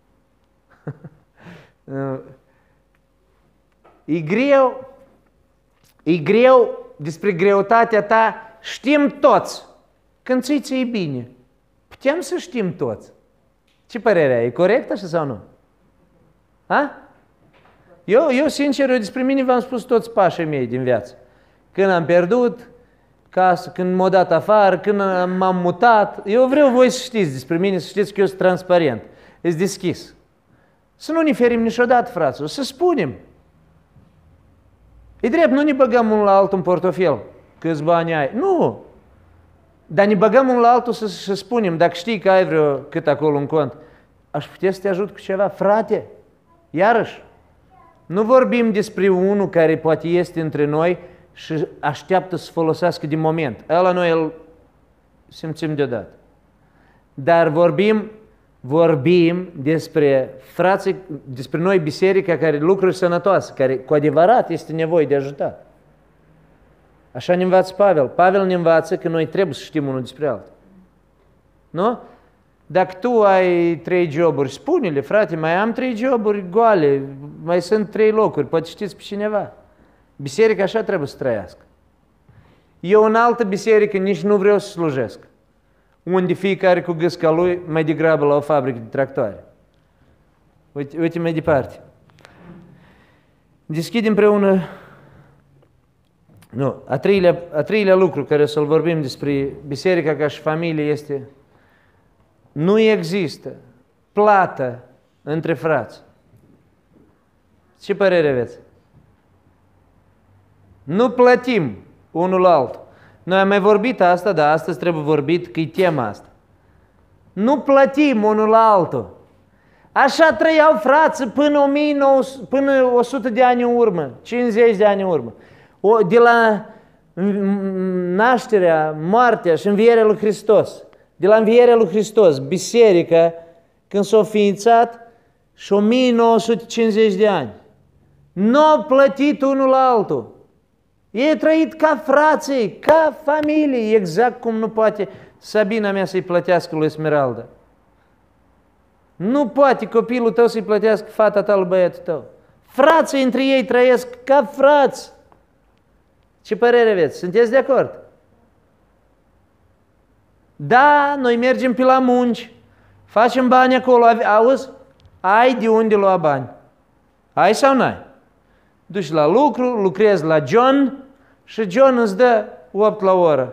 E greu, e greu despre greutatea ta, știm toți. Când ți-i ți-i bine, putem să știm toți. Ce părere ai? E corect așa sau nu? Ha? Eu, eu sincer, eu despre mine v-am spus toți pașii mei din viață. Când am pierdut casă, când m-au dat afară, când m-am mutat. Eu vreau voi să știți despre mine, să știți că eu sunt transparent, sunt deschis. Să nu ne ferim niciodată, fraților, să spunem. E drept, nu ne băgăm unul la altul în portofel, câți bani ai. Nu! Dar ne băgăm unul la altul să, să spunem, dacă știi că ai vreo cât acolo în cont, aș putea să te ajut cu ceva, frate, iarăși. Nu vorbim despre unul care poate este între noi și așteaptă să folosească din moment. Ăla noi îl simțim deodată. Dar vorbim, vorbim despre frații, despre noi biserica care lucruri sănătoase, care cu adevărat este nevoie de ajutat. Așa ne învață Pavel. Pavel ne învață că noi trebuie să știm unul despre altul. Nu? Dacă tu ai trei joburi, spune-le, frate, mai am trei joburi goale, mai sunt trei locuri, poate știți pe cineva. Biserica așa trebuie să trăiască. Eu în altă biserică nici nu vreau să slujesc, unde fiecare cu gâsca lui mai degrabă la o fabrică de tractoare. Uite, uite mai departe. Deschid împreună. Nu, a treilea, a treilea lucru care o să-l vorbim despre biserica ca și familie este: nu există plată între frați. Ce părere aveți? Nu plătim unul la altul. Noi am mai vorbit asta, dar astăzi trebuie vorbit că e tema asta. Nu plătim unul la altul. Așa trăiau frații până, o mie nouă sute, până o sută de ani în urmă, cincizeci de ani în urmă. O, de la nașterea, moartea și învierea lui Hristos. De la învierea lui Hristos, biserica, când s-a ființat, și o mie nouă sute cincizeci de ani. Nu au plătit unul la altul. Ei au trăit ca frații, ca familie, exact cum nu poate Sabina mea să-i plătească lui Esmeralda. Nu poate copilul tău să-i plătească fata ta lui băiatul tău. Frații între ei trăiesc ca frați. Ce părere aveți? Sunteți de acord? Da, noi mergem pe la munci, facem bani acolo, auzi? Ai de unde lua bani? Ai sau n-ai? Duci la lucru, lucrezi la John și John îți dă opt la oră.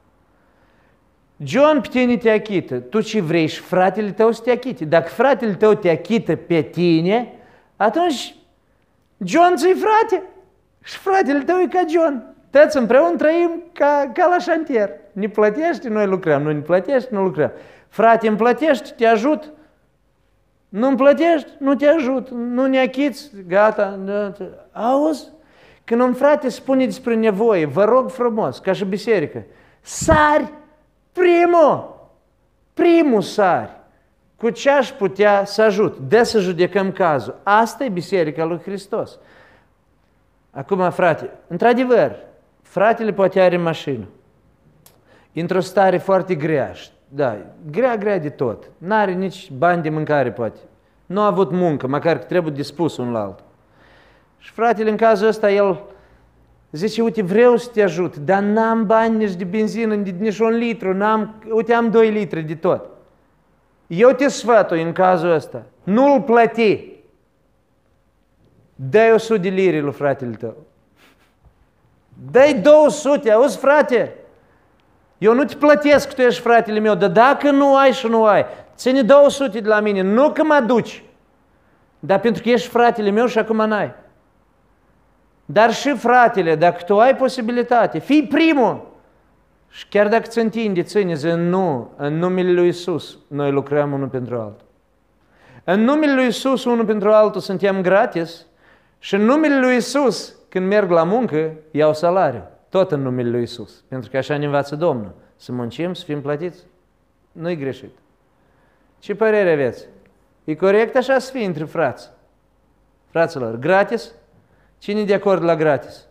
John pe tine te achită. Tu ce vrei și fratele tău să te achite. Dacă fratele tău te achită pe tine, atunci John ți-i frate și fratele tău e ca John. Toți împreună trăim ca, ca la șantier. Ne plătești, noi lucrăm. Nu ne plătești, nu lucrăm. Frate, îmi plătești, te ajut. Nu îmi plătești, nu te ajut. Nu ne achiți, gata. Auzi? Când un frate spune despre nevoie, vă rog frumos, ca și biserică, sari primul, primul sari. Cu ce aș putea să ajut? De să judecăm cazul. Asta e biserica lui Hristos. Acum, frate, într-adevăr, fratele poate are mașină. Într-o stare foarte grea. Da, grea, grea de tot. N-are nici bani de mâncare, poate. Nu a avut muncă, măcar că trebuie dispus unul la altul. Și fratele, în cazul ăsta, el zice, uite, vreau să te ajut, dar n-am bani nici de benzină, nici un litru, n-am, uite, am doi litri de tot. Eu te sfătui în cazul ăsta, nu-l plăti. Dă-i o sută de lire lui fratele tău. Dă-i două sute, auzi, frate? Eu nu te plătesc, tu ești fratele meu, dar dacă nu ai și nu ai, ține două sute de la mine, nu că mă duci, dar pentru că ești fratele meu și acum n-ai. Dar și fratele, dacă tu ai posibilitate, fii primul. Și chiar dacă ți întinde, ține, zi, nu, în numele lui Iisus, noi lucrăm unul pentru altul. În numele lui Iisus, unul pentru altul, suntem gratis și în numele lui Iisus, când merg la muncă, iau salariu. Tot în numele lui Iisus. Pentru că așa ne învață Domnul. Să muncim, să fim plătiți. Nu-i greșit. Ce părere aveți? E corect așa să fie între frați? Fraților, gratis? Cine e de acord la gratis?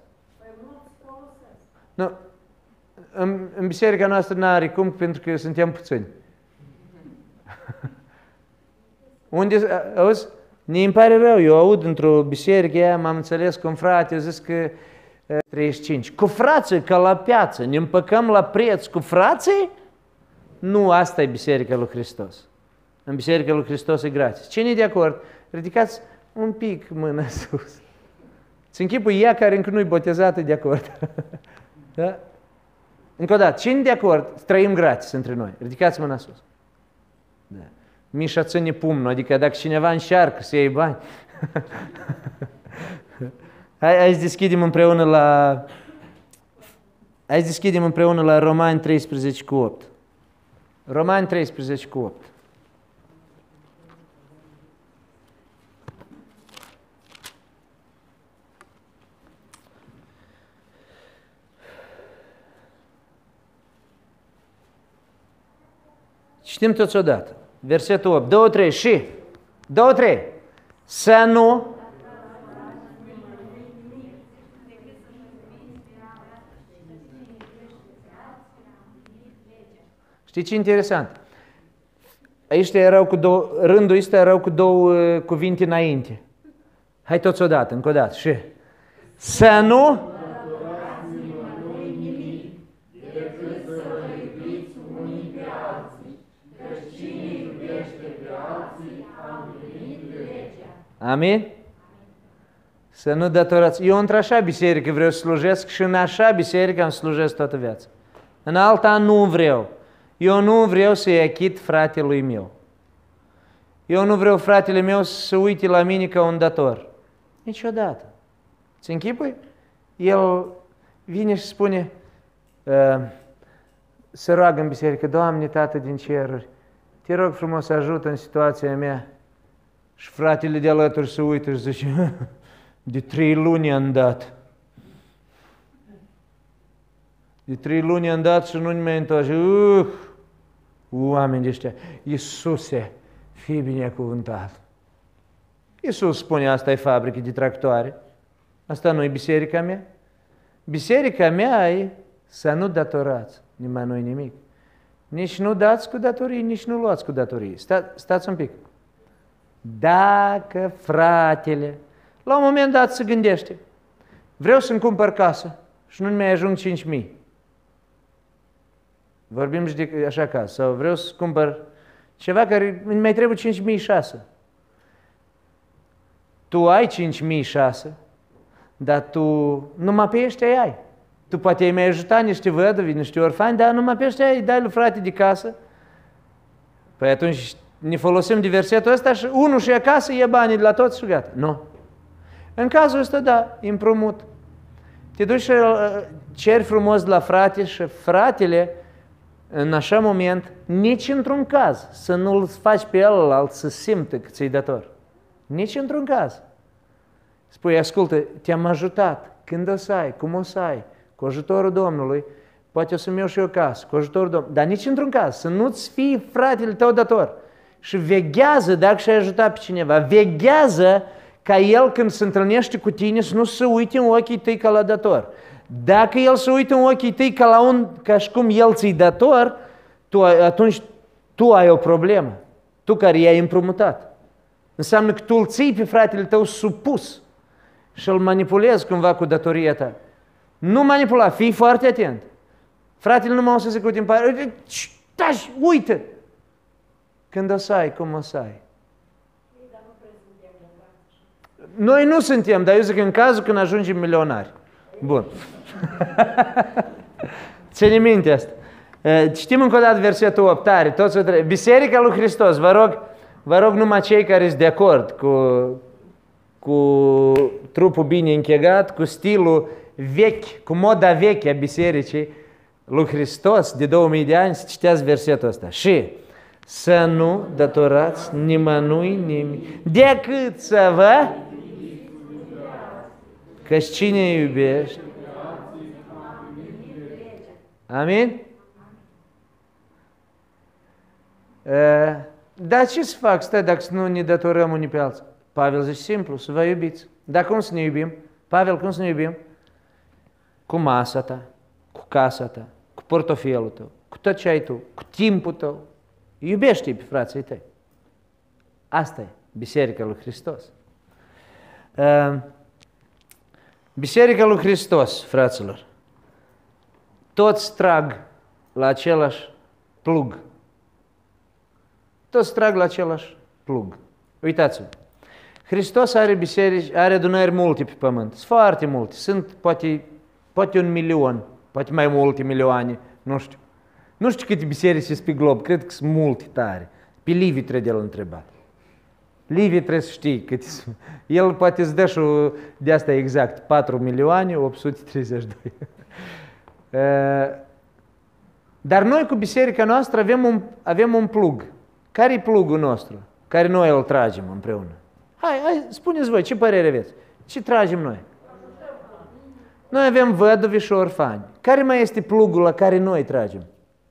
Nu. În, în biserica noastră n-are cum, pentru că suntem puțini. Unde, auzi? Ne-mi pare rău, eu aud într-o biserică, m-am înțeles cu un frate, eu zis că treizeci și cinci. Cu frații, ca la piață, ne împăcăm la preț cu frații? Nu, asta e biserica lui Hristos. În biserica lui Hristos e gratis. Cine e de acord? Ridicați un pic mâna sus. Ți închipui ea care încă nu-i botezată de acord. Da? Încă o dată, cine de acord? Trăim gratis între noi. Ridicați mâna sus. Da. Mișa ține pumnul, adică dacă cineva înșearcă să iei bani. Hai, hai să deschidem împreună la... Hai să deschidem împreună la Romani treisprezece cu opt. Romani treisprezece cu opt. Citim toți odată. Versetul opt. Două, trei și... Două, trei. Să nu... Știi ce interesant? Aici erau cu două, rândul ăsta erau cu două uh, cuvinte înainte. Hai toți odată, încă o dată. Și... Să nu... Amin? Să nu datorați. Eu într-așa biserică vreau să slujesc și în așa biserică am slujesc toată viața. În alta nu vreau. Eu nu vreau să-i achit fratelui meu. Eu nu vreau fratele meu să se uite la mine ca un dator. Niciodată. Ți închipui? El vine și spune, uh, se roagă în biserică, Doamne, Tată din ceruri, te rog frumos să ajută în situația mea. Și fratele de alături se uită și zice, de trei luni am dat. De trei luni am dat și nu-mi mai întoarce. Uh, oameni de ăștia, Iisuse, fii binecuvântat. Iisus spune, asta e fabrică de tractoare. Asta nu e biserica mea. Biserica mea e să nu datorați nimănui nimic. Nici nu dați cu datorii, nici nu luați cu datorii. Sta, stați un pic. Dacă fratele, la un moment dat se gândește, vreau să-mi cumpăr casă și nu-mi mai ajung cinci mii. Vorbim și de așa casă. Sau vreau să cumpăr ceva care îmi mai trebuie cinci mii șase. Tu ai cinci mii șase, dar tu numai pe ăștia ai. Tu poate ai mai ajuta niște văduvi, niște orfani, dar numai pe ăștia ai, dai lui frate de casă. Păi atunci ne folosim de versetul ăsta și unul și acasă ia banii de la toți și gata. Nu. În cazul ăsta, da, împrumut. Te duci și ceri frumos de la frate și fratele, în așa moment, nici într-un caz să nu-l faci pe celălalt să simtă că ți-i dator. Nici într-un caz. Spui, ascultă, te-am ajutat, când o să ai, cum o să ai, cu ajutorul Domnului, poate o să-mi iau și eu casă, cu ajutorul Domnului, dar nici într-un caz, să nu-ți fii fratele tău dator. Și veghează, dacă și-ai ajutat pe cineva, veghează ca el când se întâlnește cu tine să nu se uite în ochii tăi ca la dator. Dacă el se uită în ochii tăi ca, la un, ca și cum el ți-i dator, tu, atunci tu ai o problemă. Tu care i-ai împrumutat. Înseamnă că tu îl ții pe fratele tău supus și îl manipulezi cumva cu datoria ta. Nu manipula, fii foarte atent. Fratele nu mă o să se cuti în pare. Taci, uite! Când o să ai, cum o să ai? Noi nu suntem, dar eu zic în cazul când ajungem milionari. Bun. Ține minte asta. Citim încă o dată versetul opt, tare, toți o trebuie. Biserica lui Hristos, vă rog, vă rog numai cei care sunt de acord cu, cu trupul bine închegat, cu stilul vechi, cu moda veche a bisericii lui Hristos de două mii de ani, să citeați versetul ăsta. Și să nu datorați nimănui nimic, decât să vă... Căci cine iubește? Amin? Dar ce să fac, stai, dacă nu ne datorăm unii pe alții? Pavel zice simplu, să vă iubiți. Dar cum să ne iubim? Pavel, cum să ne iubim? Cu masa ta, cu casa ta, cu portofelul tău, cu tot ce ai tu, cu timpul tău. Iubește-i pe frații tăi. Asta e Biserica lui Hristos. Biserica lui Hristos, fraților, toți trag la același plug. Toți trag la același plug. Uitați-vă. Hristos are biserici, are adunări multe pe pământ. Sunt foarte multe. Sunt poate, poate un milion, poate mai multe milioane, nu știu. Nu știu câte biserici sunt pe glob, cred că sunt multe tare. Pe Livi trebuie de l întrebat. Livi trebuie să știi câte sunt. El poate îți dă și de asta exact, patru milioane opt sute treizeci și doi. Dar noi cu biserica noastră avem un, avem un plug. Care e plugul nostru? Care noi îl tragem împreună? Hai, hai, spuneți voi, ce părere aveți? Ce tragem noi? Noi avem văduvi și orfani. Care mai este plugul la care noi tragem?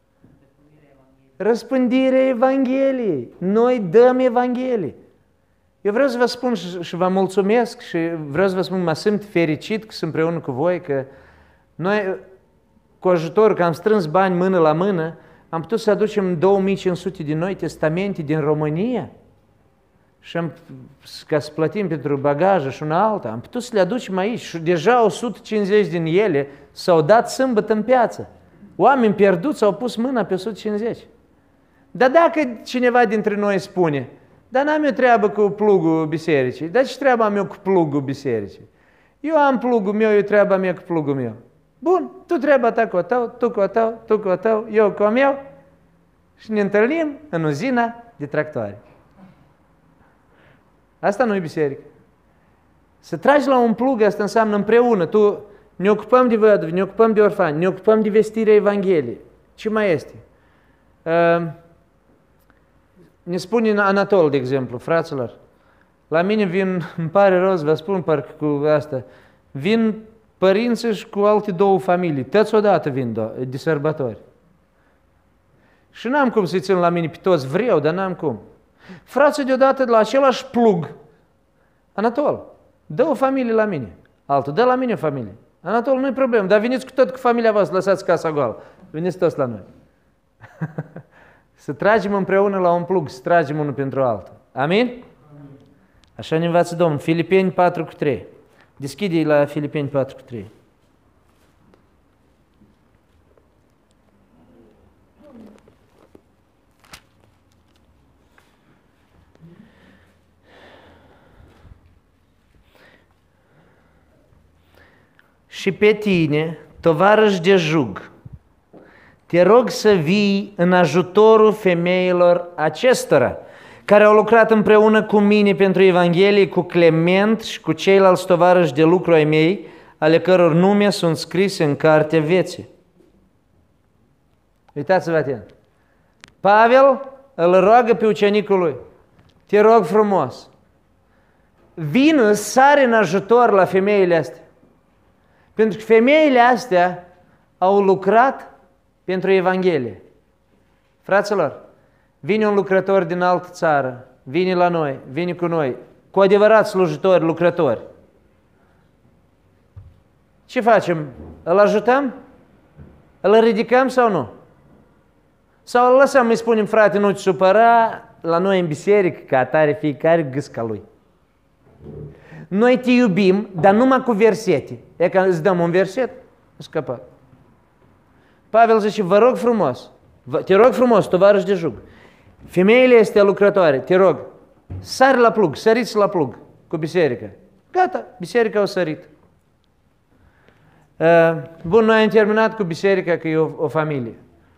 Răspândirea Evangheliei. Noi dăm Evanghelie. Eu vreau să vă spun și, și vă mulțumesc și vreau să vă spun, mă simt fericit că sunt împreună cu voi, că noi, cu ajutorul că am strâns bani mână la mână, am putut să aducem două mii cinci sute de noi testamente din România și am, ca să plătim pentru bagaje și una alta, am putut să le aducem aici și deja o sută cincizeci din ele s-au dat sâmbătă în piață. Oameni pierduți au pus mâna pe o sută cincizeci. Dar dacă cineva dintre noi spune, dar n-am eu treabă cu plugul bisericii, dar ce treabă am eu cu plugul bisericii? Eu am plugul meu, eu treaba mea cu plugul meu. Bun, tu treaba ta cu o tău, tu cu o tău, tu cu o tău, eu cu o meu și ne întâlnim în uzina de tractoare. Asta nu e biserică. Să tragi la un plug, asta înseamnă împreună. Tu, ne ocupăm de văduvi, ne ocupăm de orfani, ne ocupăm de vestirea Evangheliei. Ce mai este? Uh, ne spune Anatol, de exemplu, fraților, la mine vin, îmi pare rău să vă spun parcă cu asta, vin părinții și cu alte două familii, toți odată vin de sărbători. Și n-am cum să-i țin la mine pe toți, vreau, dar n-am cum. Frații deodată de la același plug, Anatol, dă o familie la mine, altul, dă la mine o familie. Anatol, nu-i problemă, dar veniți cu tot cu familia voastră, lăsați casa goală, veniți toți la noi. Să tragem împreună la un plug, să tragem unul pentru altul. Amin? Amin. Așa ne învață Domnul. Filipeni patru cu trei. Deschide-i la Filipeni patru cu trei. Și pe tine, tovarăș de jug, te rog să vii în ajutorul femeilor acestora, care au lucrat împreună cu mine pentru Evanghelie, cu Clement și cu ceilalți tovarăși de lucru ai mei, ale căror nume sunt scrise în cartea vieții. Uitați-vă atent. Pavel îl roagă pe ucenicul lui, te rog frumos, vină, sare în ajutor la femeile astea. Pentru că femeile astea au lucrat pentru Evanghelie. Fraților, vine un lucrător din altă țară, vine la noi, vine cu noi, cu adevărat slujitori, lucrători. Ce facem? Îl ajutăm? Îl ridicăm sau nu? Sau îl lăsăm, îi spunem, frate, nu te supăra, la noi în biserică, ca atare fiecare gâsca lui. Noi te iubim, dar numai cu versete. E că îți dăm un verset, scăpat. Pavel zice, vă rog frumos, te rog frumos, tovarăș de jug, femeile este lucrătoare, te rog, sari la plug, săriți la plug cu biserica. Gata, biserica a sărit. Bun, noi am terminat cu biserica, că e o, o familie.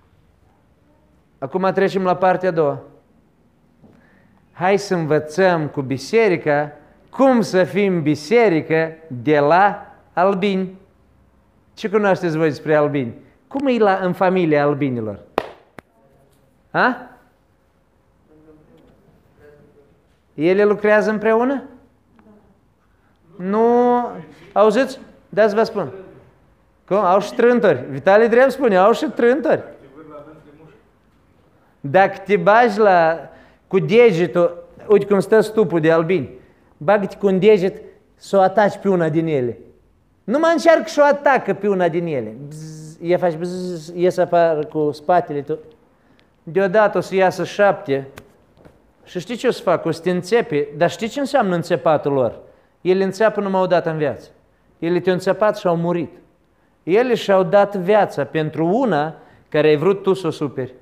Acum trecem la partea a doua. Hai să învățăm cu biserica cum să fim biserică de la albini. Ce cunoașteți voi despre albini? Cum e la, în familia albinilor? Ha? Ele lucrează împreună? Nu. Auziți? Dați vă spun. Cum? Au și trântori. Vitalie drept spune, au și trântori. Dacă te bagi la, cu degetul, uite cum stă stupul de albini, bagă-te cu un deget să o ataci pe una din ele. Nu mă încearcă și o atacă pe una din ele. Bzz, e faci bzz, ies apară cu spatele tu. Deodată o să iasă șapte. Și știi ce o să fac? O să te înțepe. Dar știi ce înseamnă înțepatul lor? Ele înțeapă numai o dată în viață. Ele te-au înțepat și au murit. Ele și-au dat viața pentru una care ai vrut tu să o superi.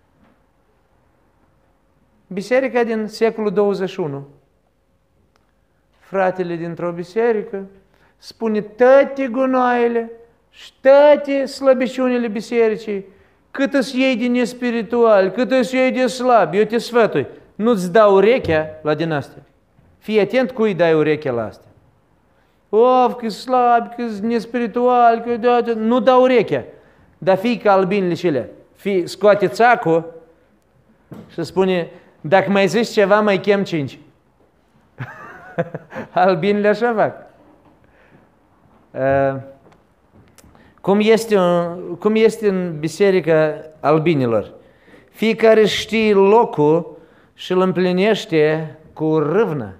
Biserica din secolul douăzeci și unu fratele dintr-o biserică, spune toate gunoaiele și toate slăbiciunile bisericii, cât îți iei din nespiritual, cât îți iei de slab, eu te sfătui, nu-ți dau urechea la din astea. Fii atent cui dai urechea la astea. Of, că slab, că nespiritual, că de nu dau urechea. Dar fii ca albinele cele. Fii, scoate țacul și spune, dacă mai zici ceva, mai chem cinci. Albinele așa fac. Uh, cum, este, cum este în biserica albinilor? Fiecare știe locul și îl împlinește cu râvnă.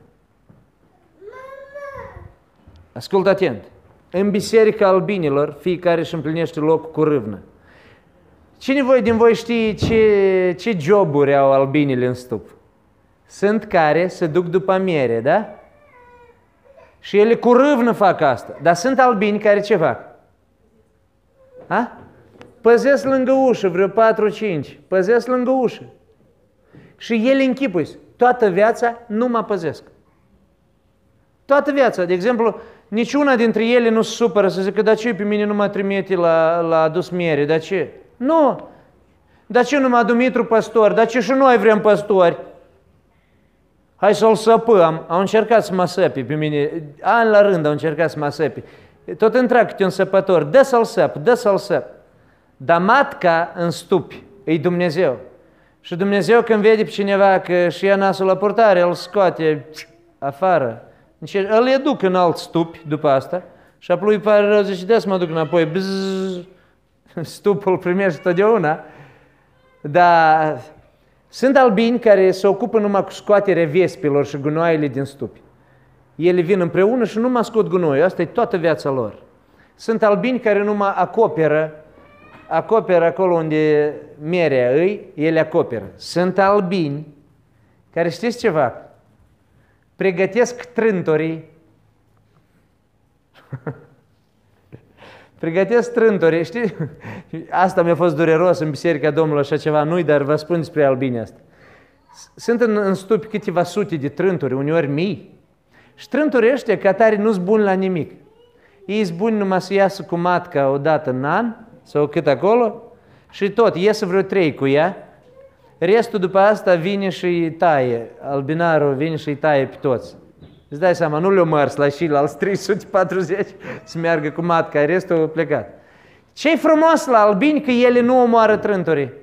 Ascultă atent. În biserica albinilor, fiecare își împlinește locul cu râvnă. Cine voi din voi știe ce, ce joburi au albinile în stup? Sunt care se duc după miere, da? Și ele cu râvnă fac asta. Dar sunt albini care ce fac? Ha? Păzesc lângă ușă, vreo patru cinci. Păzesc lângă ușă. Și ele închipui toată viața nu mă păzesc. Toată viața. De exemplu, niciuna dintre ele nu se supără să zică, dar ce pe mine nu mă trimite la, la adus miere, dar ce? Nu. Dar ce nu mă adu Mitru păstor? Dar ce și noi vrem păstori? Hai să-l săpăm. Au încercat să mă săpi pe mine. Ani la rând au încercat să mă săpi. Tot intra câte un săpător. Dă să-l săp, dă să-l săp. Dar matca în stupi e Dumnezeu. Și Dumnezeu când vede pe cineva că și ia nasul la purtare, îl scoate afară. Îl educ în alt stupi după asta și apoi îi pare rău, zice, da să mă duc înapoi. Bzzz, stupul primește totdeauna. Dar sunt albini care se ocupă numai cu scoaterea vespilor și gunoaiele din stupi. Ele vin împreună și nu mai scot gunoiul. Asta e toată viața lor. Sunt albini care numai acoperă, acoperă acolo unde mierea îi, ele acoperă. Sunt albini care știți ce fac? Pregătesc trântorii. Pregătesc trântorii, știi? Asta mi-a fost dureros în Biserica Domnului, așa ceva, nu-i, dar vă spun despre albini asta. Sunt în, în stupi câteva sute de trânturi, uneori mii. Și trântorii ăștia, ca tare, nu-s buni la nimic. Ei sunt buni numai să iasă cu matca o dată în an, sau cât acolo, și tot, iesă vreo trei cu ea. Restul după asta vine și îi taie, albinarul vine și îi taie pe toți. Îți dai seama, nu le-o mărs la și la alți trei sute patruzeci să meargă cu matca, restul a plecat. Ce-i frumos la albini că ele nu omoară trântorii.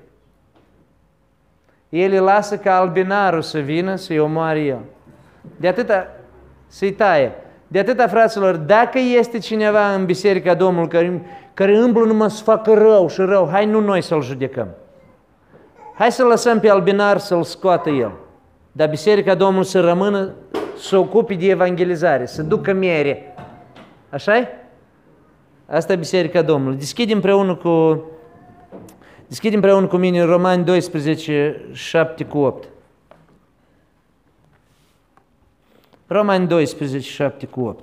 Ele lasă ca albinarul să vină să-i omoare el. De atâta să-i taie. De atâta, fraților, dacă este cineva în Biserica Domnului care, care îmblă numai să facă rău și rău, hai nu noi să-l judecăm. Hai să lăsăm pe albinar să-l scoată el. Dar Biserica Domnului să rămână, să ocupe de evangelizare, să ducă miere. Așa-i? Asta e Biserica Domnului. Deschide împreună cu, deschide împreună cu mine Romani doisprezece, șapte cu opt. Romani doisprezece, șapte cu opt.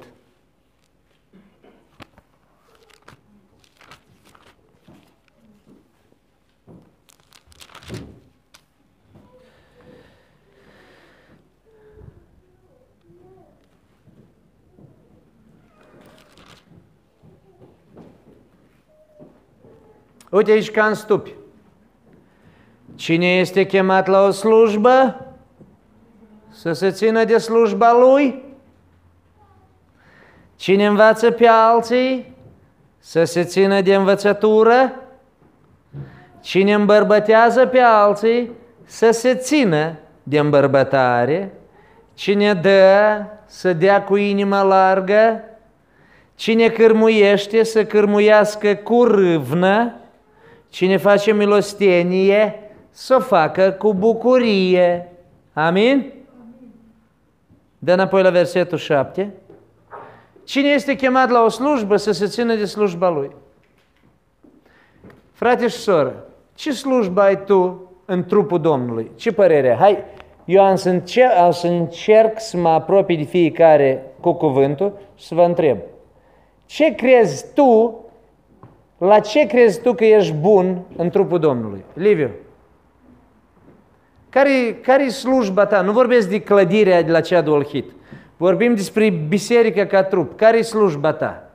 Uite aici ca în stupi. Cine este chemat la o slujbă, să se țină de slujba lui. Cine învață pe alții, să se țină de învățătură. Cine îmbărbătează pe alții, să se țină de îmbărbătare. Cine dă, să dea cu inima largă. Cine cârmuiește, să cârmuiască cu râvnă. Cine face milostenie, să o facă cu bucurie. Amin? Dă înapoi la versetul șapte. Cine este chemat la o slujbă, să se țină de slujba lui. Frate și soră, ce slujbă ai tu în trupul Domnului? Ce părere? Hai, eu am să, încerc, am să încerc să mă apropii de fiecare cu cuvântul și să vă întreb. Ce crezi tu, la ce crezi tu că ești bun în trupul Domnului? Liviu, care-i care slujba ta? Nu vorbesc de clădirea de la cea Dolhit. Vorbim despre biserica ca trup. Care e slujba ta?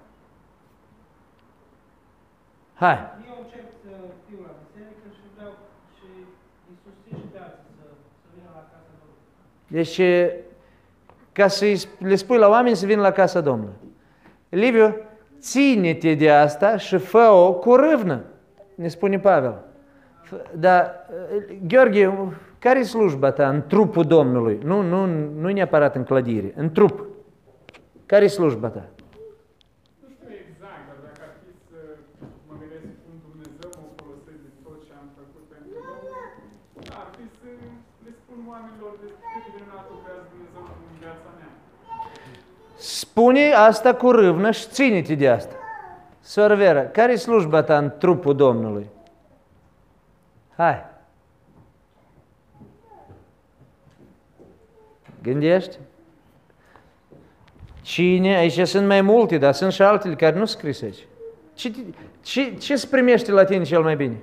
Hai. Eu încerc să fiu la biserică și vreau și îi susțin și pe alții să, să vină la casa Domnului. Deci, ca să le spui la oameni să vină la casa Domnului. Liviu, ține-te de asta și fă-o cu râvnă, ne spune Pavel. Dar, Gheorghe, care e slujba ta în trupul Domnului? Nu, nu, nu neapărat în clădire, în trup. Care e slujba ta? Nu știu exact, dar dacă ar fi să mă gândesc cum Dumnezeu mă folosesc de tot ce am făcut pentru Domnul, ar fi să le spun oamenilor de cât de minunat lucrează Dumnezeu în viața mea. Spune asta cu râvnă și ține-te de asta. Soră Vera, care e slujba ta în trupul Domnului? Hai. Gândești? Cine? Aici sunt mai multe, dar sunt și altele care nu scrise aici. Ce, ce, ce se primește la tine cel mai bine?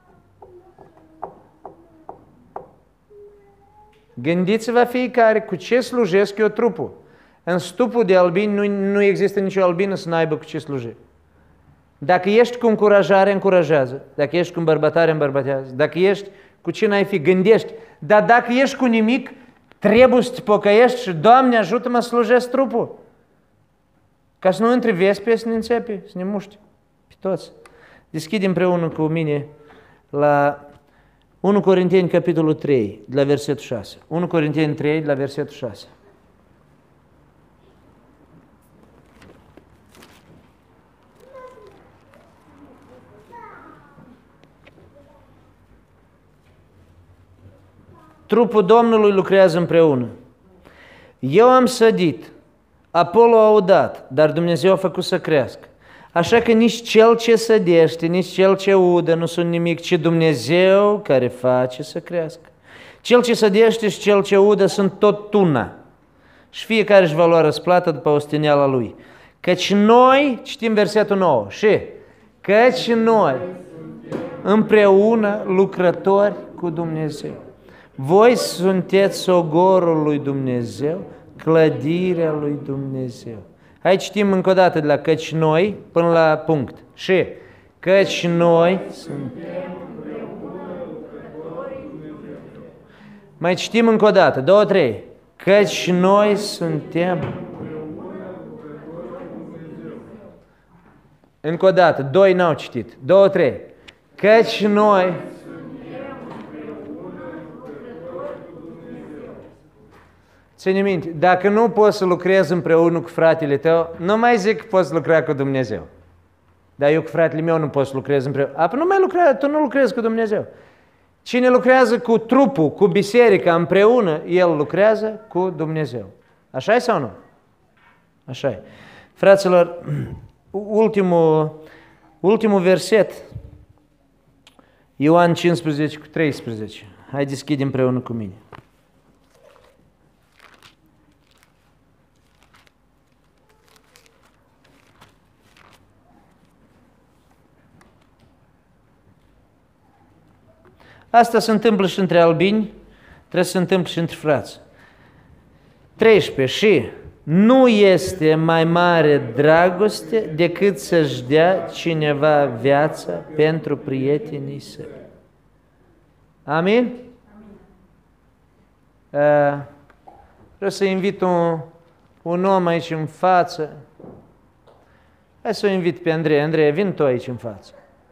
Gândiți-vă fiecare cu ce slujesc eu trupul. În stupul de albini nu, nu există nicio albină să n-aibă cu ce sluji. Dacă ești cu încurajare, încurajează. Dacă ești cu îmbărbătare, îmbărbătează. Dacă ești cu ce n-ai fi, gândești. Dar dacă ești cu nimic, trebuie să te pocăiești și, Doamne, ajută-mă să slujesc trupul. Ca să nu intri vespie, să ne înțepe, să ne muști. Pe toți. Deschide împreună cu mine la unu Corinteni, capitolul trei, de la versetul șase. unu Corinteni trei, de la versetul șase. Trupul Domnului lucrează împreună. Eu am sădit, Apollo a udat, dar Dumnezeu a făcut să crească. Așa că nici cel ce sădește, nici cel ce udă nu sunt nimic, ci Dumnezeu care face să crească. Cel ce sădește și cel ce udă sunt tot una. Și fiecare își va lua răsplată după osteneala lui. Căci noi, citim versetul nouă, și căci noi împreună lucrători cu Dumnezeu. Voi sunteți sogorul lui Dumnezeu, clădirea lui Dumnezeu. Hai citim încă o dată de la căci noi până la punct. Și căci noi suntem mai citim încă o dată, două, trei. Căci noi suntem încă o dată, doi n-au citit, două, trei. Căci noi ține minte, dacă nu poți să lucrezi împreună cu fratele tău, nu mai zic că poți lucra cu Dumnezeu. Dar eu cu fratele meu nu pot să lucrez împreună. Apoi nu mai lucra, tu nu lucrezi cu Dumnezeu. Cine lucrează cu trupul, cu biserica împreună, el lucrează cu Dumnezeu. Așa e sau nu? Așa e. Fraților, ultimul, ultimul verset, Ioan cincisprezece cu treisprezece. Hai deschide împreună cu mine. Asta se întâmplă și între albini, trebuie să se întâmple și între frați. treisprezece. Și nu este mai mare dragoste decât să-și dea cineva viața pentru prietenii săi. Amin? Uh, vreau să invit un, un om aici în față. Hai să o invit pe Andrei. Andrei, vin tu aici în față.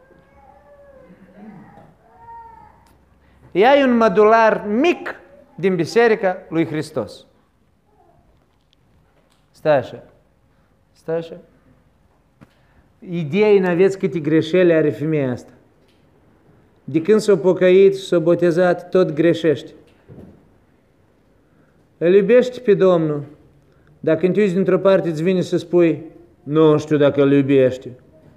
Ia un mădular mic din Biserica lui Hristos. Stai așa. Stai așa. Ideea n-aveți câte greșeli are femeia asta. De când s-a pocăit, s-a botezat, tot greșește. Îl iubești pe Domnul. Dacă te uiți dintr-o parte, îți vine să spui, nu știu dacă îl iubește.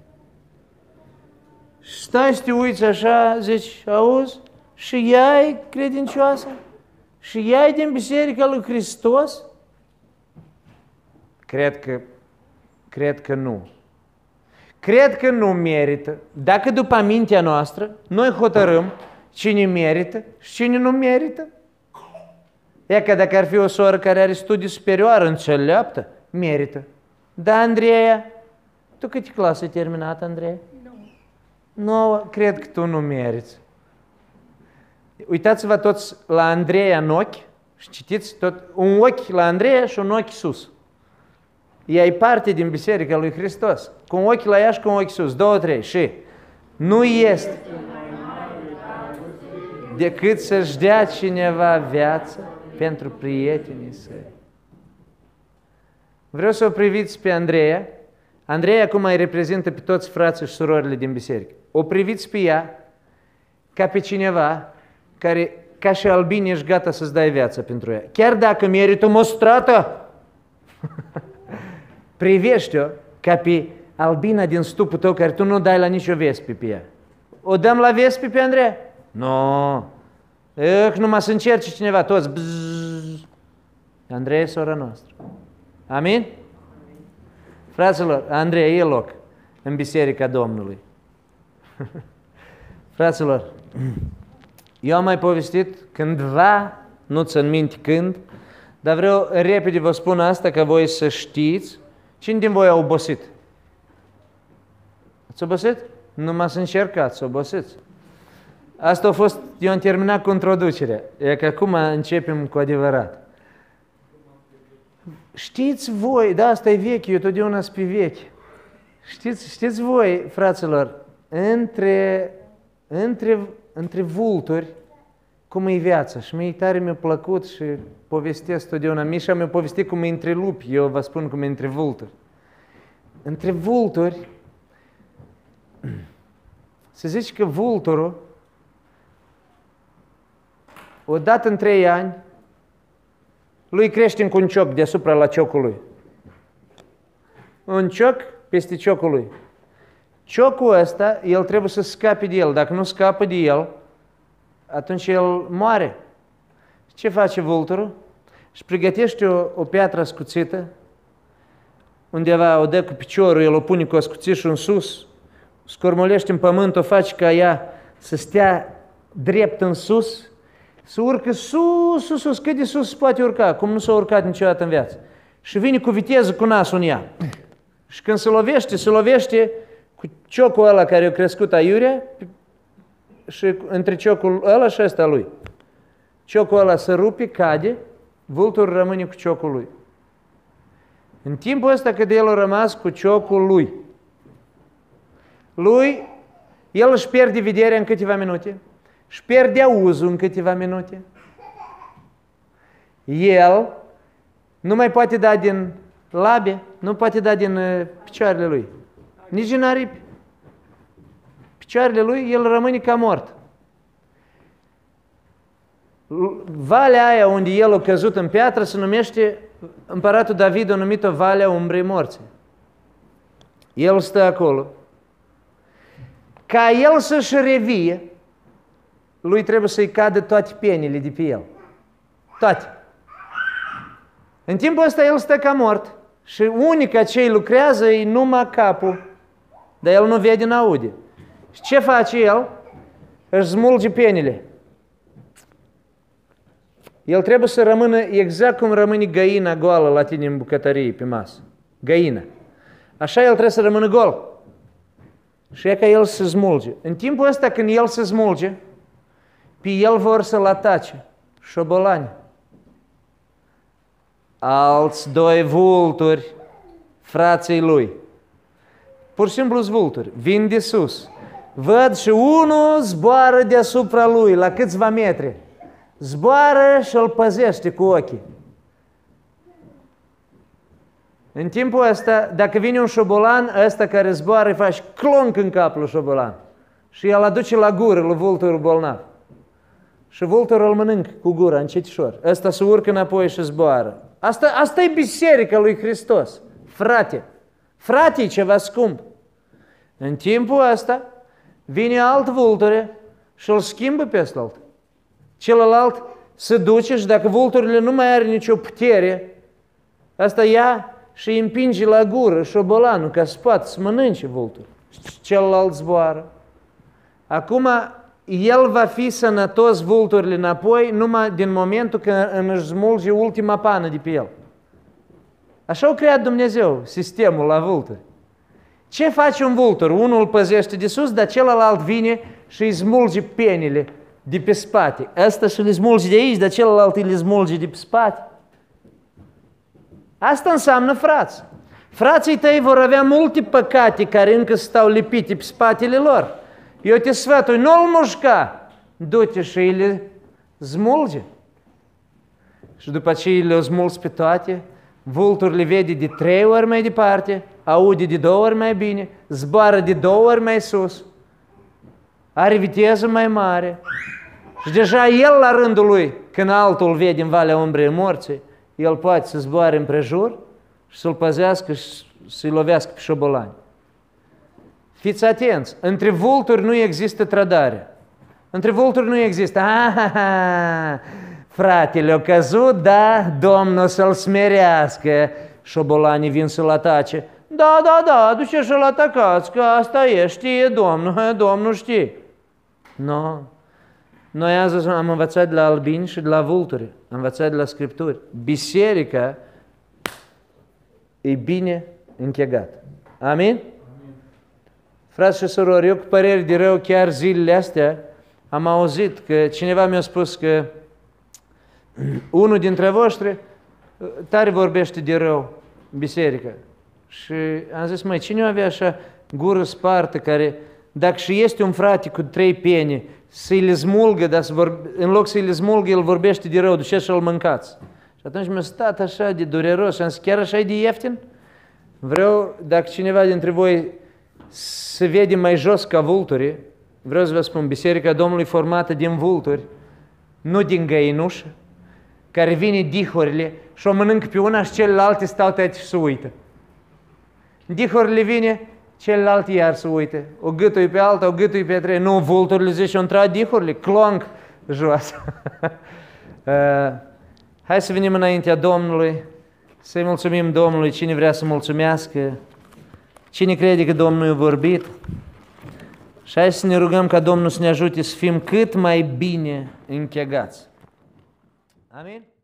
Și stai să te uiți așa, zici, auzi? Și ea e credincioasă? Și ea e din Biserica lui Hristos? Cred că, cred că nu. Cred că nu merită. Dacă după mintea noastră, noi hotărâm cine merită și cine nu merită. E că dacă ar fi o soră care are studii superioare, înțeleaptă, merită. Da, Andreea? Tu câte clase ai terminat, Andreea? Nouă. Cred că tu nu meriți. Uitați-vă toți la Andreea în ochi și citiți tot, un ochi la Andreea și un ochi sus. Ea e parte din Biserica lui Hristos. Cu un ochi la ea și cu un ochi sus. Două, trei. Și nu este decât să-și dea cineva viață pentru prietenii săi. Vreau să o priviți pe Andreea. Andreea acum îi reprezintă pe toți frații și surorile din biserică. O priviți pe ea ca pe cineva care, ca și Albin, ești gata să-ți dai viața pentru ea. Chiar dacă merită mostrată, privește-o ca pe Albina din stupul tău care tu nu dai la nicio vespi pe ea. O dăm la vespi pe Andreea? Nu. No. Eh, numai să încerce cineva, toți. Bzzz. Andreea e sora noastră. Amin? Fraților, Andreea e loc în Biserica Domnului. Fraților, eu am mai povestit cândva, nu ți-n minte când, dar vreau repede vă spun asta ca voi să știți. Cine din voi a obosit? Ați obosit? Numai să încercați să obosiți. Asta a fost, eu am terminat cu introducerea. E că acum începem cu adevărat. Știți voi, da, asta e vechi, eu totdeauna sunt pe vechi. Știți, știți voi, fraților, între, între, între vulturi, cum e viața? Și mie tare mi-a plăcut și povestesc totdeauna. Mișa mi-a povestit cum e între lupi, eu vă spun cum e între vulturi. Între vulturi, se zice că vulturul, odată în trei ani, lui crește încă un cioc deasupra la ciocul lui. Un cioc peste ciocul lui. Ciocul ăsta, el trebuie să scape de el. Dacă nu scapă de el, atunci el moare. Ce face vulturul? Își pregătește o, o piatră ascuțită, undeva o dă cu piciorul, el o pune cu ascuțișul în sus, scormolește în pământ, o face ca ea să stea drept în sus, să urcă sus, sus, sus, cât de sus se poate urca, cum nu s-a urcat niciodată în viață. Și vine cu viteză cu nasul în ea. Și când se lovește, se lovește cu ciocul ăla care a crescut aiurea și între ciocul ăla și ăsta lui. Ciocul ăla se rupe, cade, vulturul rămâne cu ciocul lui. În timpul ăsta când el a rămas cu ciocul lui, lui, el își pierde vederea în câteva minute, își pierde auzul în câteva minute. El nu mai poate da din labe, nu poate da din uh, picioarele lui, nici din aripi. Picioarele lui, el rămâne ca mort. Valea aia unde el a căzut în piatră se numește, împăratul David a numit-o Valea Umbrei Morții. El stă acolo. Ca el să-și revie, lui trebuie să-i cadă toate penile de pe el. Toate. În timpul ăsta el stă ca mort și unica ce îi lucrează e numai capul. Dar el nu vede, n-aude. Și ce face el? Își smulge penile. El trebuie să rămână exact cum rămâne găina goală la tine în bucătărie pe masă. Găina. Așa el trebuie să rămână gol. Și e ca el se smulge. În timpul ăsta când el se smulge, pe el vor să-l atace șobolani. Alți doi vulturi, frații lui. Pur și simplu vulturi. Vin de sus. Văd și unul zboară deasupra lui, la câțiva metri. Zboară și îl păzește cu ochii. În timpul ăsta, dacă vine un șobolan, ăsta care zboară îi face clonc în cap lui șobolan. Și el aduce la gură lui vulturul bolnav. Și vulturul îl mănâncă cu gura, încetișor. Ăsta se urcă înapoi și zboară. Asta, asta e biserica lui Hristos. Frate, frate e ceva scump. În timpul ăsta, vine alt vulture și îl schimbă pe ăsta. Celălalt se duce și dacă vulturile nu mai are nicio putere, asta ia și îi împinge la gură șobolanul ca să poată să mănânce vulturul. Celălalt zboară. Acum el va fi sănătos vulturile înapoi numai din momentul când își smulge ultima pană de pe el. Așa a creat Dumnezeu sistemul la vulturi. Ce face un vultur? Unul îl păzește de sus, dar celălalt vine și îi smulge penile de pe spate. Asta și le smulge de aici, dar celălalt îi le smulge de pe spate. Asta înseamnă frați. Frații tăi vor avea multe păcate care încă stau lipite pe spatele lor. Eu te sfătui, nu-l mușca, du-te și îi le smulge. Și după ce îi le smulgi pe toate, vultul le vede de trei ori mai departe, aude de două ori mai bine, zboară de două ori mai sus, are viteză mai mare. Și deja el la rândul lui, când altul vede în Valea Umbrei Morții, el poate să zboare împrejur și să-l păzească și să-i lovească pe șobolani. Fiți atenți, între vulturi nu există trădare. Între vulturi nu există. Ah, fratele a căzut, da, Domnul să-l smerească. Șobolanii vin să-l atace. Da, da, da, duce și-l atacați, că asta e, știe Domnul, Domnul știe. Nu. Noi azi am învățat de la albini și de la vulturi, am învățat de la Scripturi. Biserica e bine închegată. Amin? Frați și surori, eu cu păreri de rău chiar zilele astea am auzit că cineva mi-a spus că unul dintre voștri tare vorbește de rău biserica. Și am zis, măi, cine avea așa gură spartă care, dacă și este un frate cu trei pene, să-i le smulgă, dar să vorbe, în loc să-i le smulgă, el vorbește de rău, duceți și-l mâncați. Și atunci mi-a stat așa de dureros și am zis, chiar așa e de ieftin? Vreau, dacă cineva dintre voi se vede mai jos ca vulturi, vreau să vă spun, Biserica Domnului formată din vulturi, nu din găinușă, care vine dihurile și o mănâncă pe una și celelalte stau tăti și se uită. Dihurile vine, celelalte iar se uită. O gâtui pe alta, o gâtui pe trei. Nu, vulturile zice, o intra dihurile, clonc jos. uh, hai să venim înaintea Domnului, să-i mulțumim Domnului, cine vrea să mulțumească, cine crede că Domnul a vorbit. Și hai să ne rugăm ca Domnul să ne ajute să fim cât mai bine închegați. Amin?